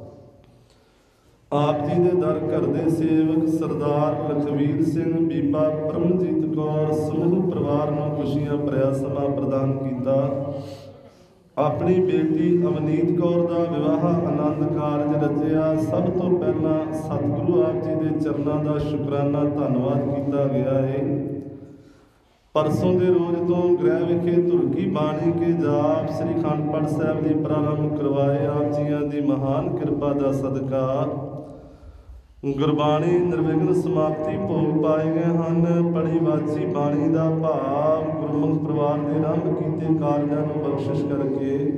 ਆਪ ਜੀ ਦੇ ਦਰ ਘਰ ਦੇ ਸੇਵਕ ਸਰਦਾਰ ਲਖਵੀਰ ਸਿੰਘ, ਬੀਬਾ ਪਰਮਜੀਤ ਕੌਰ ਸਮੂਹ ਪਰਿਵਾਰ ਨੂੰ ਖੁਸ਼ੀਆਂ ਭਰਿਆ ਸਮਾਂ ਪ੍ਰਦਾਨ ਕੀਤਾ। ਆਪਣੀ ਬੇਟੀ ਅਵਨੀਤ ਕੌਰ ਦਾ ਵਿਵਾਹ ਆਨੰਦ ਕਾਰਜ ਰਚਿਆ। ਸਭ ਤੋਂ ਪਹਿਲਾਂ ਸਤਿਗੁਰੂ ਆਪ ਜੀ ਦੇ ਚਰਨਾਂ ਦਾ ਸ਼ੁਕਰਾਨਾ ਧੰਨਵਾਦ ਕੀਤਾ ਗਿਆ ਹੈ। ਪਰਸੋਂ ਦੇ ਰੋਜ਼ ਤੋਂ ਗ੍ਰਹਿ ਵਿਖੇ ਧੁਰਕੀ ਬਾਣੀ ਕੇ ਜਾਪ ਸ੍ਰੀ ਅਖੰਡ ਪਾਠ ਸਾਹਿਬ ਦੀ ਪ੍ਰਾਰੰਭ ਕਰਵਾਏ। ਆਪ ਜੀਆਂ ਦੀ ਮਹਾਨ ਕਿਰਪਾ ਦਾ ਸਦਕਾ ਗੁਰਬਾਣੀ ਨਿਰਵਿਘਨ ਸਮਾਪਤੀ ਭੋਗ ਪਾਏ ਗਏ ਹਨ। ਪੜੀ ਵਾਚੀ ਬਾਣੀ ਦਾ ਭਾਵ ਗੁਰਮੁਖ ਪਰਿਵਾਰ ਦੇ ਆਰੰਭ ਕੀਤੇ ਕਾਰਜਾਂ ਨੂੰ ਬਖਸ਼ਿਸ਼ ਕਰਕੇ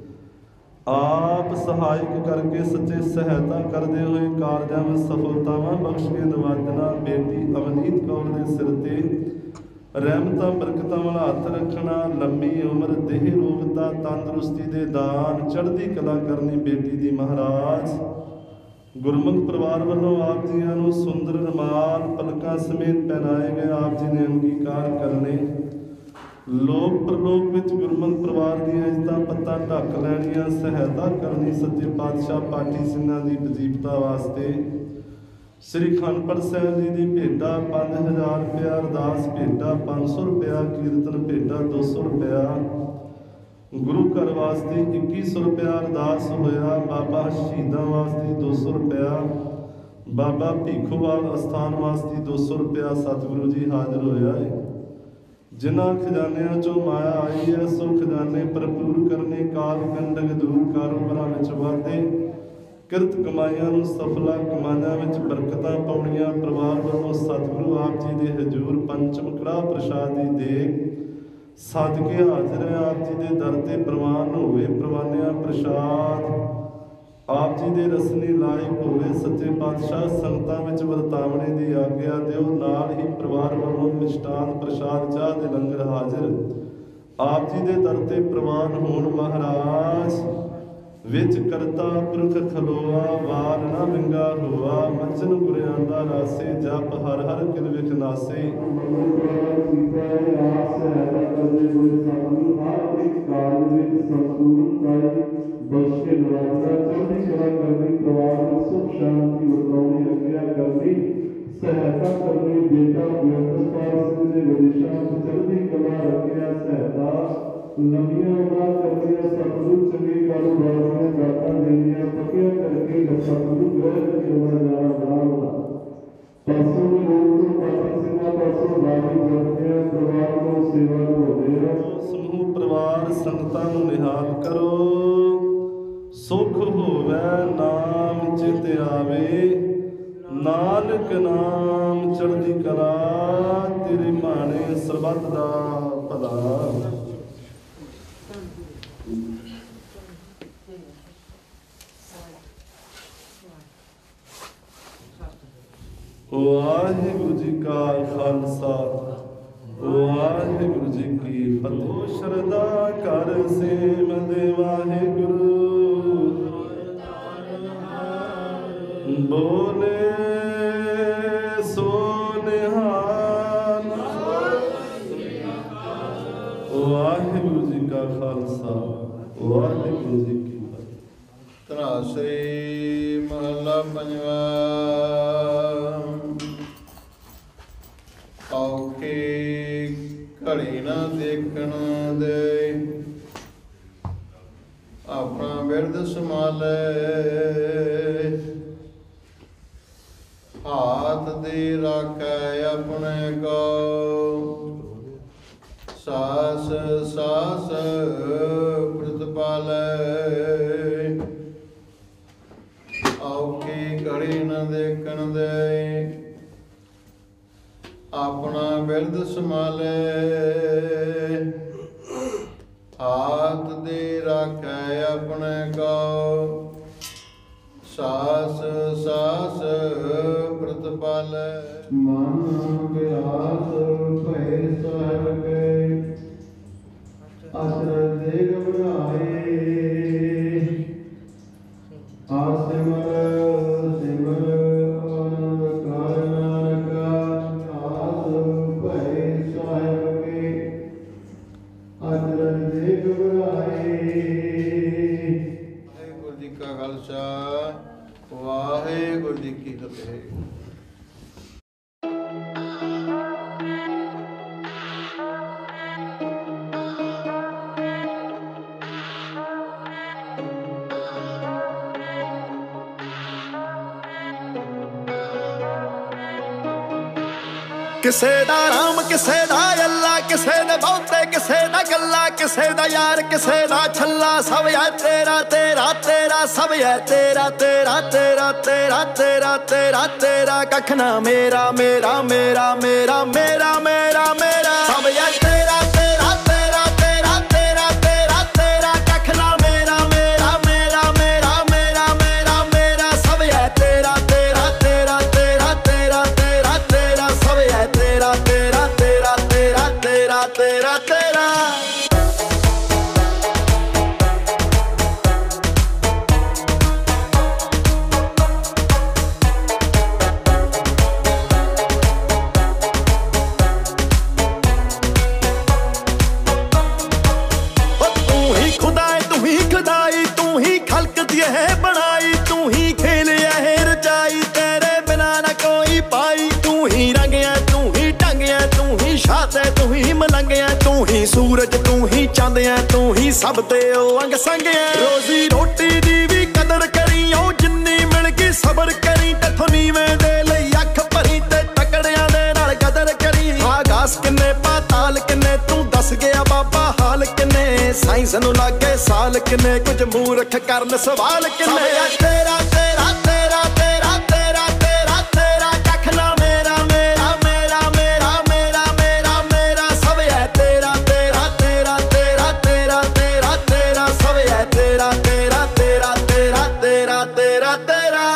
ਆਪ ਸਹਾਇਕ ਕਰਕੇ ਸੱਚੇ ਸਹਾਇਤਾ ਕਰਦੇ ਹੋਏ ਕਾਰਜਾਂ ਵਿੱਚ ਸਫਲਤਾਵਾਂ ਬਖਸ਼ ਕੇ ਨਵਾਜਣਾ। ਬੇਟੀ ਅਵਨੀਤ ਕੌਰ ਦੇ ਸਿਰ ਤੇ ਰਹਿਮਤਾਂ ਬਰਕਤਾਂ ਵਾਲਾ ਹੱਥ ਰੱਖਣਾ, ਲੰਮੀ ਉਮਰ, ਦੇਹ ਰੋਗਤਾ, ਤੰਦਰੁਸਤੀ ਦੇ ਦਾਨ, ਚੜ੍ਹਦੀ ਕਲਾ ਕਰਨੀ ਬੇਟੀ ਦੀ ਮਹਾਰਾਜ। ਗੁਰਮੁਖ ਪਰਿਵਾਰ ਵੱਲੋਂ ਆਪ ਜੀਆਂ ਨੂੰ ਸੁੰਦਰ ਰੁਮਾਲ ਪਲਕਾਂ ਸਮੇਤ ਪਹਿਨਾਏ ਗਏ। ਆਪ ਜੀ ਨੇ ਅੰਗੀਕਾਰ ਕਰਨੇ। ਲੋਕ ਪ੍ਰਲੋਕ ਵਿੱਚ ਗੁਰਮੁਖ ਪਰਿਵਾਰ ਦੀਆਂ ਇੱਜ਼ਤਾਂ ਪੱਤਾਂ ਢੱਕ ਲੈਣੀਆਂ। ਸਹਾਇਤਾ ਕਰਨੀ ਸੱਚੇ ਪਾਤਸ਼ਾਹ ਪਾਠੀ ਸਿੰਘਾਂ ਦੀ ਵਜ਼ੀਫਤਾ ਵਾਸਤੇ। ਸ੍ਰੀ ਅਖੰਡ ਪਾਠ ਸਾਹਿਬ ਜੀ ਦੀ ਭੇਟਾ 5000 ਰੁਪਇਆ, ਅਰਦਾਸ ਭੇਟਾ 500 ਰੁਪਇਆ, ਕੀਰਤਨ ਭੇਟਾ 200 ਰੁਪਇਆ, ਗੁਰੂ ਘਰ ਵਾਸਤੇ 2100 ਰੁਪਇਆ ਅਰਦਾਸ ਹੋਇਆ। ਬਾਬਾ ਸ਼ਹੀਦਾਂ ਵਾਸਤੇ 200 ਰੁਪਇਆ, ਬਾਬਾ ਭੀਖੋਵਾਲ ਅਸਥਾਨ ਵਾਸਤੇ 200 ਰੁਪਇਆ ਸਤਿਗੁਰੂ ਜੀ ਹਾਜ਼ਰ ਹੋਇਆ ਹੈ। ਜਿਨ੍ਹਾਂ ਖਜ਼ਾਨਿਆਂ ਚੋਂ ਮਾਇਆ ਆਈ ਹੈ ਸੋ ਖਜ਼ਾਨੇ ਭਰਪੂਰ ਕਰਨੇ। ਕਾਲ ਕੰਡਕ ਦੂਰ, ਕਾਰੋਬਾਰਾਂ ਵਿੱਚ ਵਾਧੇ, ਕਿਰਤ ਕਮਾਈਆਂ ਨੂੰ ਸਫਲਾ, ਕਮਾਈਆਂ ਵਿੱਚ ਬਰਕਤਾਂ ਪਾਉਣੀਆਂ। ਪਰਿਵਾਰ ਵੱਲੋਂ ਸਤਿਗੁਰੂ ਆਪ ਜੀ ਦੇ ਹਜ਼ੂਰ ਪੰਚਮ ਕੜਾਹ ਪ੍ਰਸ਼ਾਦ ਦੀ ਦੇਗ ਸਦਕੇ ਹਾਜ਼ਰ ਹੈ। ਆਪ ਜੀ ਦੇ ਦਰ ਤੇ ਪ੍ਰਵਾਨ ਹੋਵੇ ਪ੍ਰਵਾਨਿਆ ਪ੍ਰਸ਼ਾਦ। ਆਪ ਜੀ ਦੇ ਰਸਨੀ ਲਾਇਕ ਹੋਵੇ ਸੱਚੇ ਪਾਤਸ਼ਾਹ। ਸੰਗਤਾਂ ਵਿੱਚ ਵਰਤਾਵਣੇ ਦੀ ਆਗਿਆ ਦਿਓ। ਨਾਲ ਹੀ ਪਰਿਵਾਰ ਵੱਲੋਂ ਮਿਸ਼ਟਾਨ ਪ੍ਰਸ਼ਾਦ ਚਾਹ ਦੇ ਲੰਗਰ ਹਾਜ਼ਰ। ਆਪ ਜੀ ਦੇ ਦਰ ਤੇ ਪ੍ਰਵਾਨ ਹੋਣ ਮਹਾਰਾਜ। ਵਿੱਚ ਕਰਤਾ ਪੁਰਖ ਖਲੋਆ, ਵਾਰ ਨਾ ਵਿੰਗਾ ਹੋਆ, ਮੱਚਨ ਗੁਰਿਆਂ ਦਾ ਰਾਸੇ, ਜਪ ਹਰ ਹਰ ਕਿਲ ਵਿਖ ਨਾਸੇ। ਸਹਾਇਤਾ ਕਰਨੀ ਬੇਟਾ ਗੁਰਦਸਤਾਰ ਸਿੰਘ ਦੇ ਵਿਦੇਸ਼ਾਂ ਵਿੱਚ ਚੜ੍ਹਦੀ ਕਲਾ ਰੱਖਿਆ। ਸਹਾਇਤਾ ਲੰਮੀਆਂ ਉਮਰਾਂ ਕਰਨੀਆਂ। ਸਤਿਗੁਰੂ ਚੰਗੇ ਕਾਰੋਬਾਰ ਦੀਆਂ ਦਾਤਾਂ ਦੇਣੀਆਂ। ਪੱਕੀਆਂ ਕਰਕੇ ਸਤਿਗੁਰੂ ਗ੍ਰਹਿ ਵਿੱਚ ਆਉਣਾ ਜਾਣਾ ਬਣਾਉਣਾ। ਪਰਸੋਂ ਦੇ ਰੋਜ਼ ਤੋਂ ਪਾਠੀ ਸਿੰਘਾਂ ਪਾਸੋਂ ਲਾਭੀ ਜਪਦਿਆਂ ਪਰਿਵਾਰ ਨੂੰ ਸੇਵਾ ਨਿਭਾਉਂਦੇ ਆ। ਸਮੂਹ ਪਰਿਵਾਰ ਸੰਗਤਾਂ ਨੂੰ ਨਿਹਾਲ ਕਰੋ। ਸੁਖ ਹੋਵੇ ਨਾਮ ਚਿਤ ਆਵੇ, ਨਾਨਕ ਨਾਮ ਚੜ੍ਹਦੀ ਕਲਾ, ਤੇਰੇ ਭਾਣੇ ਸਰਬੱਤ ਦਾ ਭਲਾ। ਵਾਹਿਗੁਰੂ ਜੀ ਕਾ ਖਾਲਸਾ, ਵਾਹਿਗੁਰੂ ਜੀ ਕੀ ਫਤਿਹ। ਸ਼ਰਧਾ ਕਰ ਸੇਵਦੇ ਵਾਹਿਗੁਰੂ, ਬੋਲੇ ਸੋ ਨਿਹਾਲ। ਵਾਹਿਗੁਰੂ ਜੀ ਕਾ ਖਾਲਸਾ, ਵਾਹਿਗੁਰੂ ਜੀ ਕੀ ਫਤਿਹ। ਧਨਾਸਰੀ ਮਹੱਲਾ ਪੰਜਵਾਂ। ਔਖੀ ਘੜੀ ਨਾ ਦੇਖਣ ਦੇ, ਆਪਣਾ ਬਿਰਦ ਸੰਭਾਲੇ। ਹਾਥ ਦੇ ਰਾਖੈ ਆਪਣੇ ਕੋ, ਸਾਸ ਸਾਸ ਪ੍ਰਤਪਾਲੇ। ਔਖੀ ਘੜੀ ਨਾ ਦੇਖਣ ਦੇ, ਆਪਣਾ ਬਿਰਦ ਸੰਭਾਲੇ। ਹਾਥ ਦੇ ਰਾਖੈ ਆਪਣੇ ਕੋ, ਸਾਸ ਸਾਸ ਪ੍ਰਤਪਾਲੇ। ਮਨ ਬਿਆਸ ਭੈ ਸਹਿ ਗਏ, ਅਸਰ ਦੇ ਘਬਰਾਏ। ਆਸਿਮਰ भय साहिब के अजरन दे घबराए। वाहिगुरू जी का खालसा वाहिगुरू जी की फतेह। ਕਿਸੇ ਦਾ ਰਾਮ ਕਿਸੇ ਦਾ ਅੱਲਾ ਕਿਸੇ ਦੇ ਬਹੁਤੇ ਕਿਸੇ ਦਾ ਗੱਲਾ ਕਿਸੇ ਦਾ ਯਾਰ ਕਿਸੇ ਦਾ ਛੱਲਾ ਸਭ ਹੈ ਤੇਰਾ ਤੇਰਾ ਤੇਰਾ ਸਭ ਹੈ ਤੇਰਾ ਤੇਰਾ ਤੇਰਾ ਤੇਰਾ ਤੇਰਾ ਤੇਰਾ ਤੇਰਾ ਕੱਖ ਨਾ ਮੇਰਾ ਮੇਰਾ ਮੇਰਾ ਮੇਰਾ ਮੇਰਾ ਮੇਰਾ ਮੇਰਾ ਸਭ ਹੈ ਤੇਰਾ ਤੇਰਾ ਤੇਰਾ ਤੇਰਾ ਤੇਰਾ ਤੇਰਾ ਤੇਰਾ ਕੱਖ ਨਾ ਮੇਰਾ ਮੇਰਾ ਮੇਰਾ ਮੇਰਾ ਮੇਰਾ ਮੇਰਾ ਮੇਰਾ ਸਭ ਹੈ ਤੇਰਾ ਤੇਰਾ ਤੇਰਾ ਤੇਰਾ ਤੇਰਾ ਤੇਰਾ ਤੇਰਾ ਸਭ ਹੈ ਤੇਰਾ ਤੇਰਾ ਤੇਰਾ ਤੇਰਾ ਤੇਰਾ ਤੇਰਾ ਤੇਰਾ। सूरज तू ही चांदिया तू ही सब ते ओ अंग संगिया रोजी रोटी दी भी कदर करी ओ जिन्नी मिल गई सबर करी तथों नीवें दे लई अख भरी ते टकड़ियां दे नाल कदर करी आगास किन्ने पाताल किन्ने तू दस गया बाबा हाल किन्ने साइंस नू लागे साल किन्ने कुछ मूर्ख करन सवाल किन्ने तेरा तेरा तेरा तेरा तेरा तेरा तेरा कख ना मेरा मेरा मेरा मेरा मेरा मेरा मेरा सब है तेरा तेरा तेरा तेरा तेरा तेरा तेरा सब है तेरा तेरा तेरा तेरा तेरा तेरा तेरा।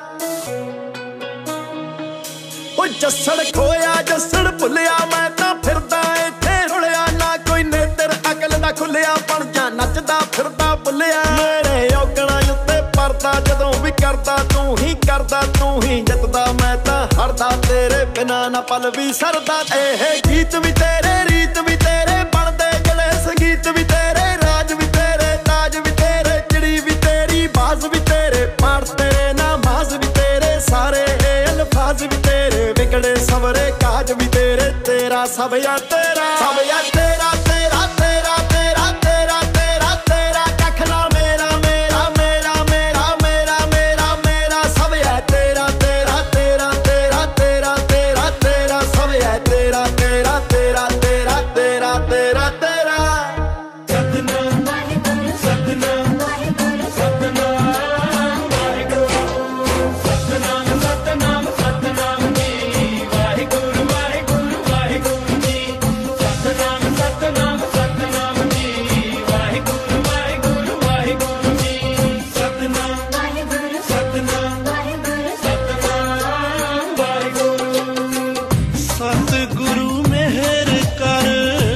ओ जस्सड़ खोया जस्सड़ भुलिया मैं तां फिरदा इत्थे रुलिया ना कोई नेतर अकल ना खुलिया बन जा नचदा फिरदा भुलिया मेरे औगणा उत्ते परदा जदों भी करदा तू ही जितदा मैं तां हरदा तेरे बिना ना पल भी सरदा एह गीत भी तेरे रीत भी तेरे बनदे जले संगीत भी तेरे राज भी तेरे ताज भी तेरे चिड़ी भी तेरी बाज भी तेरे पाठ तेरे नमाज भी तेरे सारे अल्फाज भी तेरे बिगड़े सवरे काज भी तेरे तेरा सब या तेरा सब या तेरा तेरा तेरा तेरा तेरा तेरा तेरा कख ना मेरा मेरा मेरा मेरा मेरा मेरा मेरा सब है तेरा तेरा तेरा तेरा तेरा तेरा तेरा सब है तेरा तेरा तेरा तेरा तेरा तेरा तेरा। सतनाम सतनाम सतनाम वाहिगुरू सतनाम सतनाम सतनाम जी वाहिगुरू वाहिगुरू वाहिगुरू जी सतनाम सतनाम सतनाम जी वाहिगुरू वाहिगुरू वाहिगुरू जी सतनाम वाहिगुरू सतनाम वाहिगुरू सतनाम वाहिगुरू। सतगुरु मेहर कर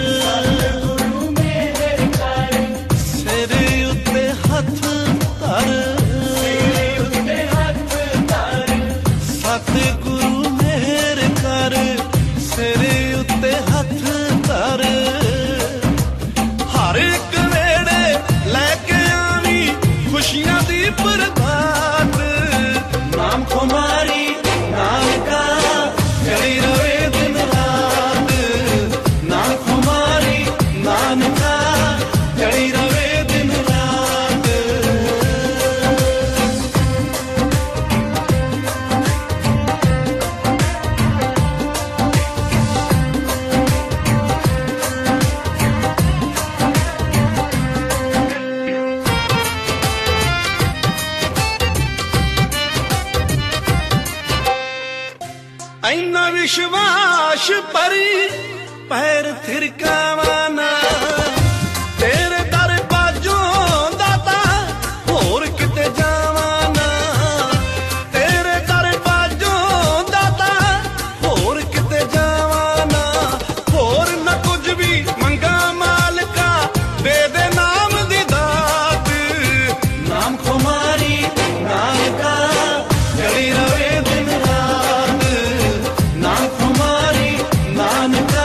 सिर उत्ते हथ धर सतगुरु मेहर कर सिर उत्ते हथ धर हर एक वेड़े लैके आवी खुशियां दी बरबाद नाम कुमारी नानका जड़ी रवे दिन रात नाम कुमारी नानका जड़ी रवे दिन रात। ऐना विश्वास परी पैर थिरकावाना तेरे दर बाजों दाता होर किते जावाना तेरे दर बाजों दाता होर किते जावाना होर न कुछ भी मंगा मालका दे दे नाम दी दात नाम कुमारी नानका जड़ी रवे दिन रात नाम कुमारी नानका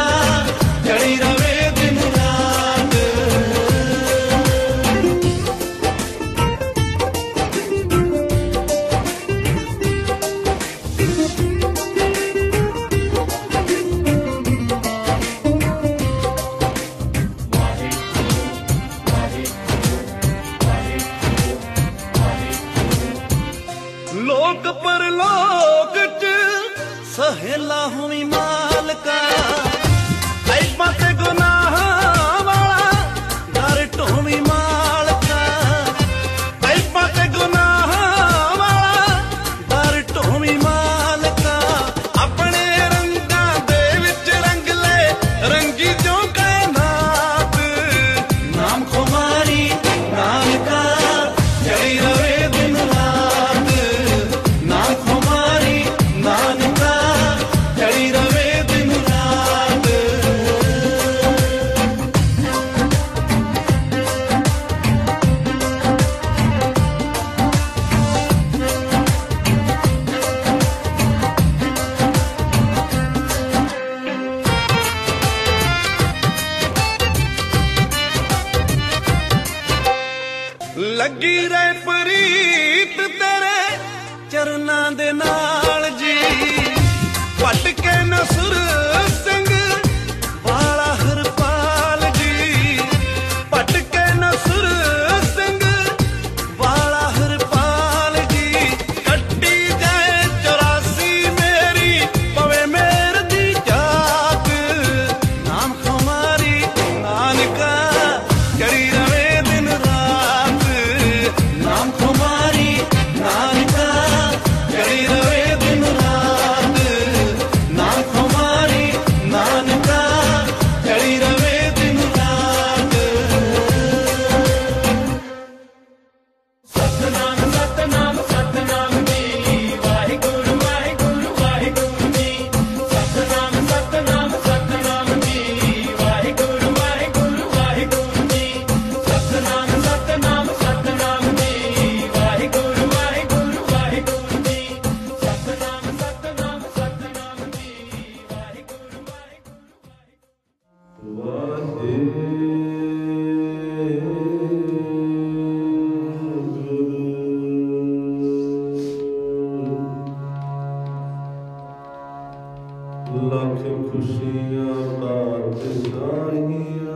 ਲੱਖ ਖੁਸ਼ੀਆਂ ਪਾਤਸ਼ਾਹੀਆਂ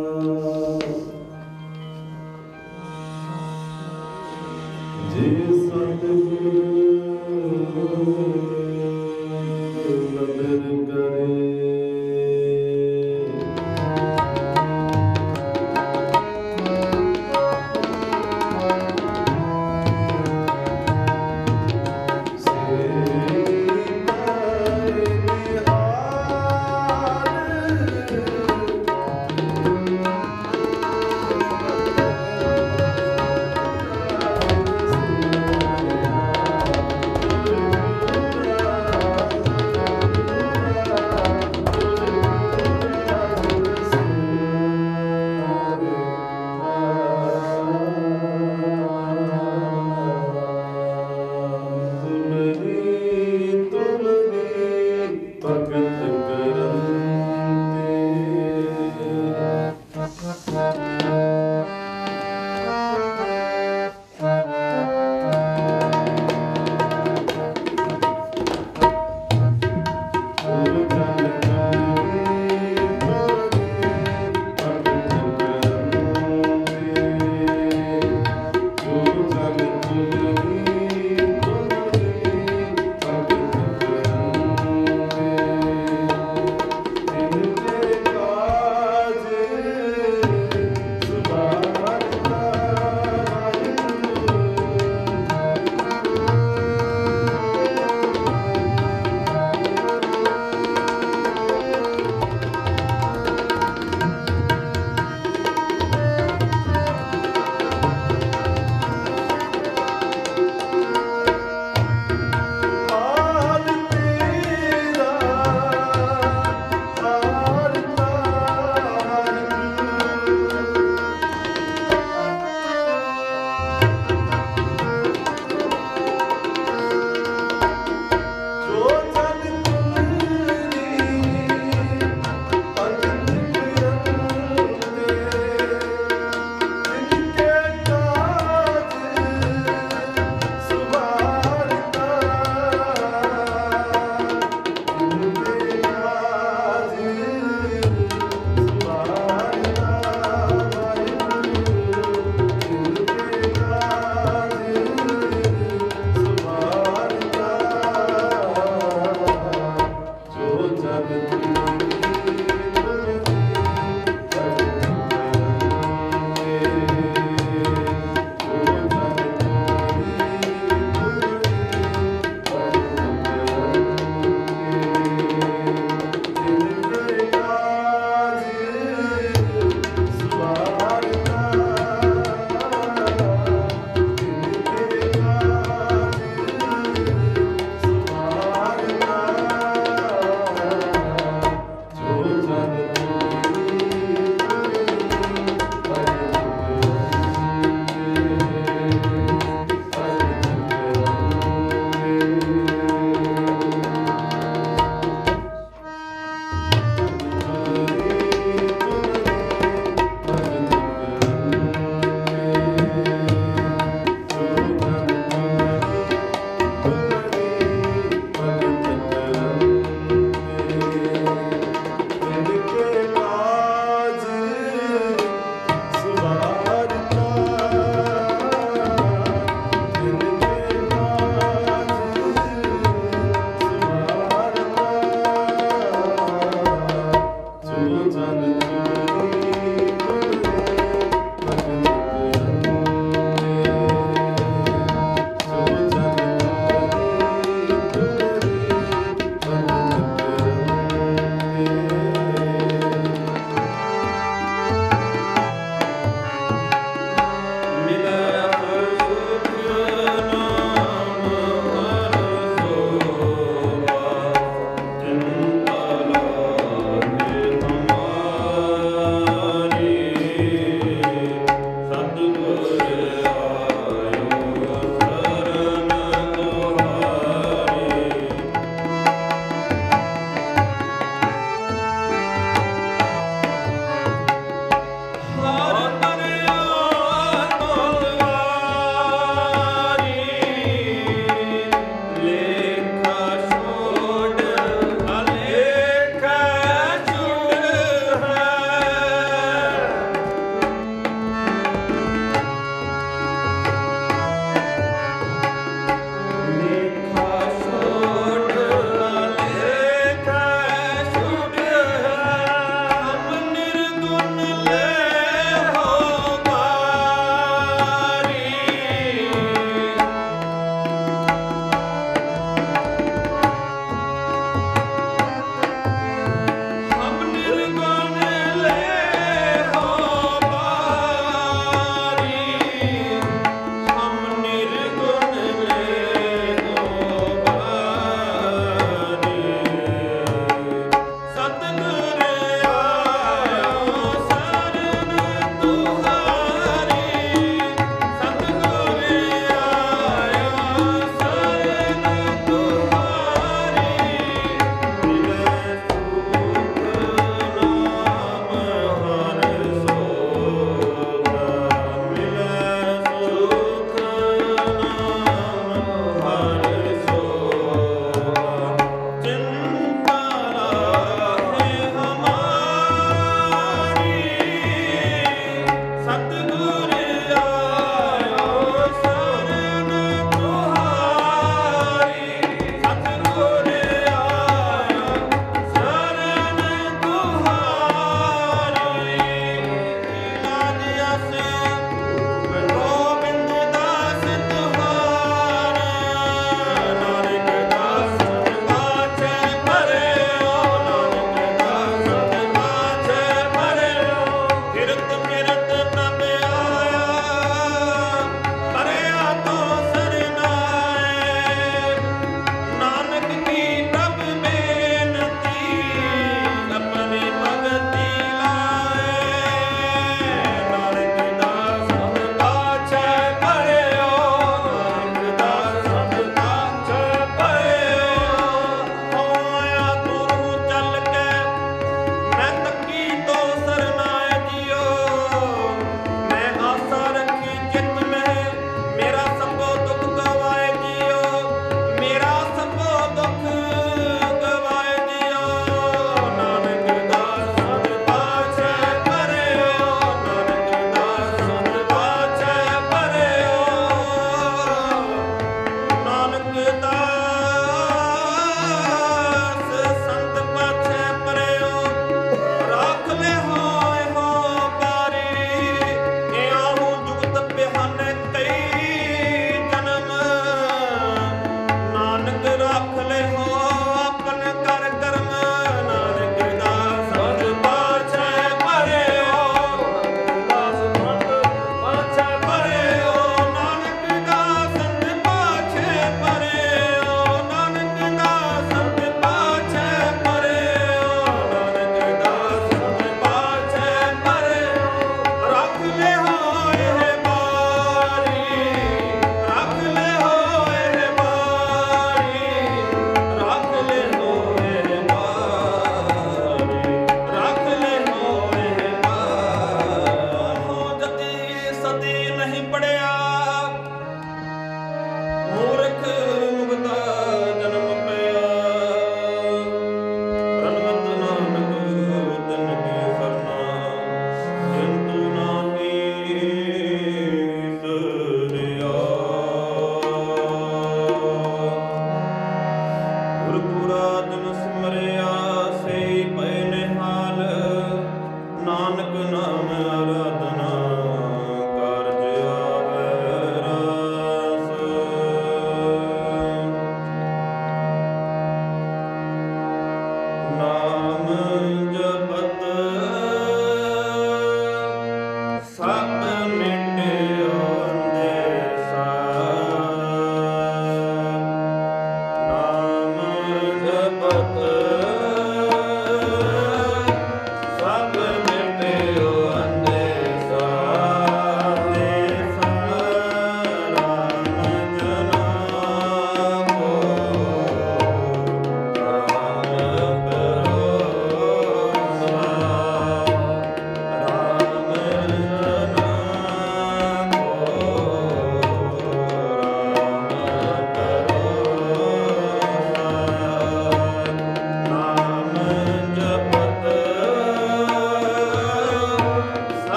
ਜੇ ਸਤਿਗੁਰ ਨਦਰ ਕਰੇ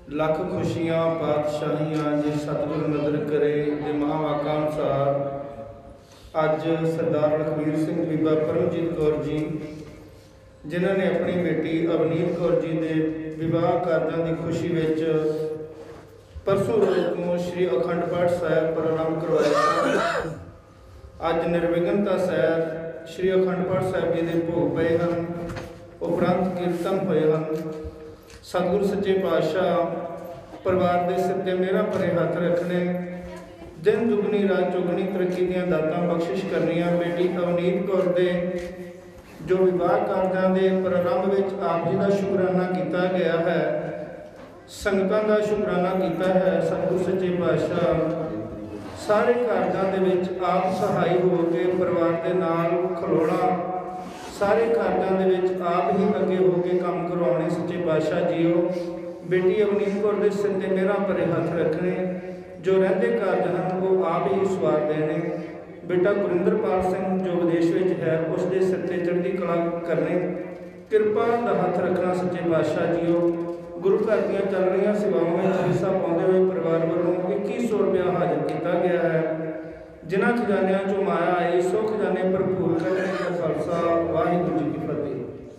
ਲੱਖ ਖੁਸ਼ੀਆਂ ਪਾਤਸ਼ਾਹੀਆਂ ਜੇ ਸਤਿਗੁਰ ਨਦਰ ਕਰੇ ਦੇ ਮਹਾਵਾਕਾਂ ਅਨੁਸਾਰ ਅੱਜ ਸਰਦਾਰ ਲਖਵੀਰ ਸਿੰਘ ਬੀਬਾ ਪਰਮਜੀਤ ਕੌਰ ਜੀ ਜਿਨ੍ਹਾਂ ਨੇ ਆਪਣੀ ਬੇਟੀ ਅਵਨੀਤ ਕੌਰ ਜੀ ਦੇ ਵਿਵਾਹ ਕਾਰਜਾਂ ਦੀ ਖੁਸ਼ੀ ਵਿੱਚ ਪਰਸੋਂ ਰੋਜ਼ ਨੂੰ ਸ਼੍ਰੀ ਅਖੰਡ ਪਾਠ ਸਾਹਿਬ ਪ੍ਰਾਰੰਭ ਕਰਵਾਇਆ। ਅੱਜ ਨਿਰਵਿਘਨਤਾ ਸਾਹਿਬ ਸ਼੍ਰੀ ਅਖੰਡ ਪਾਠ ਸਾਹਿਬ ਜੀ ਦੇ ਭੋਗ ਪਏ ਹਨ, ਉਪਰੰਤ ਕੀਰਤਨ ਹੋਏ ਹਨ। ਸਤਿਗੁਰ ਸੱਚੇ ਪਾਤਸ਼ਾਹ ਪਰਿਵਾਰ ਦੇ ਸਿਰ ਤੇ ਮੇਰਾ ਭਰੇ ਹੱਥ ਰੱਖਣੇ, ਦਿਨ ਦੁਗਣੀ ਰਾਤ ਚੌਗਣੀ ਤਰੱਕੀ ਦੀਆਂ ਦਾਤਾਂ ਬਖਸ਼ਿਸ਼ ਕਰਨੀਆਂ। ਬੇਟੀ ਅਵਨੀਤ ਕੌਰ ਦੇ ਜੋ ਵਿਵਾਹ ਕਾਰਜਾਂ ਦੇ ਪ੍ਰਾਰੰਭ ਵਿੱਚ ਆਪ ਜੀ ਦਾ ਸ਼ੁਕਰਾਨਾ ਕੀਤਾ ਗਿਆ ਹੈ, ਸੰਗਤਾਂ ਦਾ ਸ਼ੁਕਰਾਨਾ ਕੀਤਾ ਹੈ। ਸਤਿਗੁਰ ਸੱਚੇ ਪਾਤਸ਼ਾਹ ਸਾਰੇ ਕਾਰਜਾਂ ਦੇ ਵਿੱਚ ਆਪ ਸਹਾਈ ਹੋ ਕੇ ਪਰਿਵਾਰ ਦੇ ਨਾਲ ਖਲੋਣਾ, ਸਾਰੇ ਕਾਰਜਾਂ ਦੇ ਵਿੱਚ ਆਪ ਹੀ ਅੱਗੇ ਹੋ ਕੇ ਕੰਮ ਕਰਵਾਉਣੇ। ਸੱਚੇ ਪਾਤਸ਼ਾਹ ਜੀਓ ਬੇਟੀ ਅਵਨੀਤ ਕੌਰ ਦੇ ਸਿਰ ਤੇ ਮੇਰਾ ਭਰੇ ਹੱਥ ਰੱਖਣੇ, ਜੋ ਰਹਿੰਦੇ ਕਾਰਜ ਹਨ ਉਹ ਆਪ ਹੀ ਸਵਾਰ ਦੇਣੇ। ਬੇਟਾ ਗੁਰਿੰਦਰਪਾਲ ਸਿੰਘ ਜੋ ਵਿਦੇਸ਼ ਵਿੱਚ ਹੈ ਉਸ ਦੇ ਸਿਰ ਤੇ ਚੜ੍ਹਦੀ ਕਲਾ ਕਰਨੇ, ਕਿਰਪਾ ਦਾ ਹੱਥ ਰੱਖਣਾ। ਸੱਚੇ ਪਾਤਸ਼ਾਹ ਜੀਓ ਗੁਰੂ ਘਰ ਦੀਆਂ ਚੱਲ ਰਹੀਆਂ ਸੇਵਾਵਾਂ ਵਿੱਚ ਹਿੱਸਾ ਪਾਉਂਦੇ ਹੋਏ ਪਰਿਵਾਰ ਵੱਲੋਂ 2100 ਰੁਪਇਆ ਹਾਜ਼ਰ ਕੀਤਾ ਗਿਆ ਹੈ। ਜਿਨ੍ਹਾਂ ਖਜ਼ਾਨਿਆਂ ਚੋਂ ਮਾਇਆ ਆਈ ਸੋ ਖਜ਼ਾਨੇ ਭਰਪੂਰ ਕਰਨੇ ਦਾ ਖਾਲਸਾ। ਵਾਹਿਗੁਰੂ ਜੀ ਕੀ ਫਤਿਹ।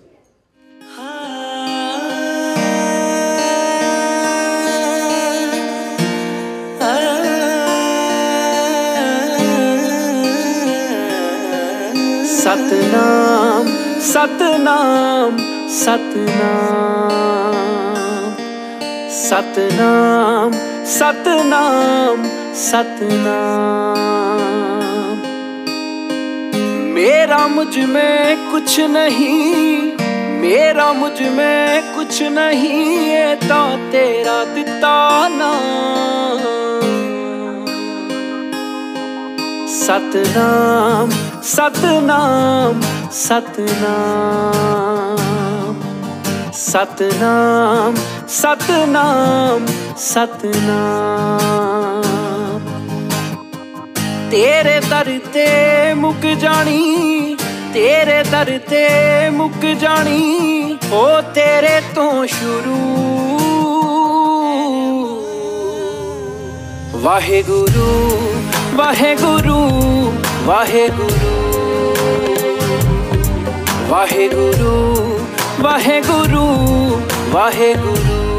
सतनाम सतनाम सतनाम सतनाम सतनाम। मेरा मुझ में कुछ नहीं, मेरा मुझ में कुछ नहीं, ये तो तेरा दिता नाम। सतनाम सतनाम सतनाम सतनाम सतनाम सतनाम। तेरे दर ते मुक जानी, तेरे दर ते मुक जानी, हो तेरे तो शुरू। वाहेगुरु वाहेगुरु वाहेगुरु वाहेगुरु वाहेगुरु वाहेगुरु।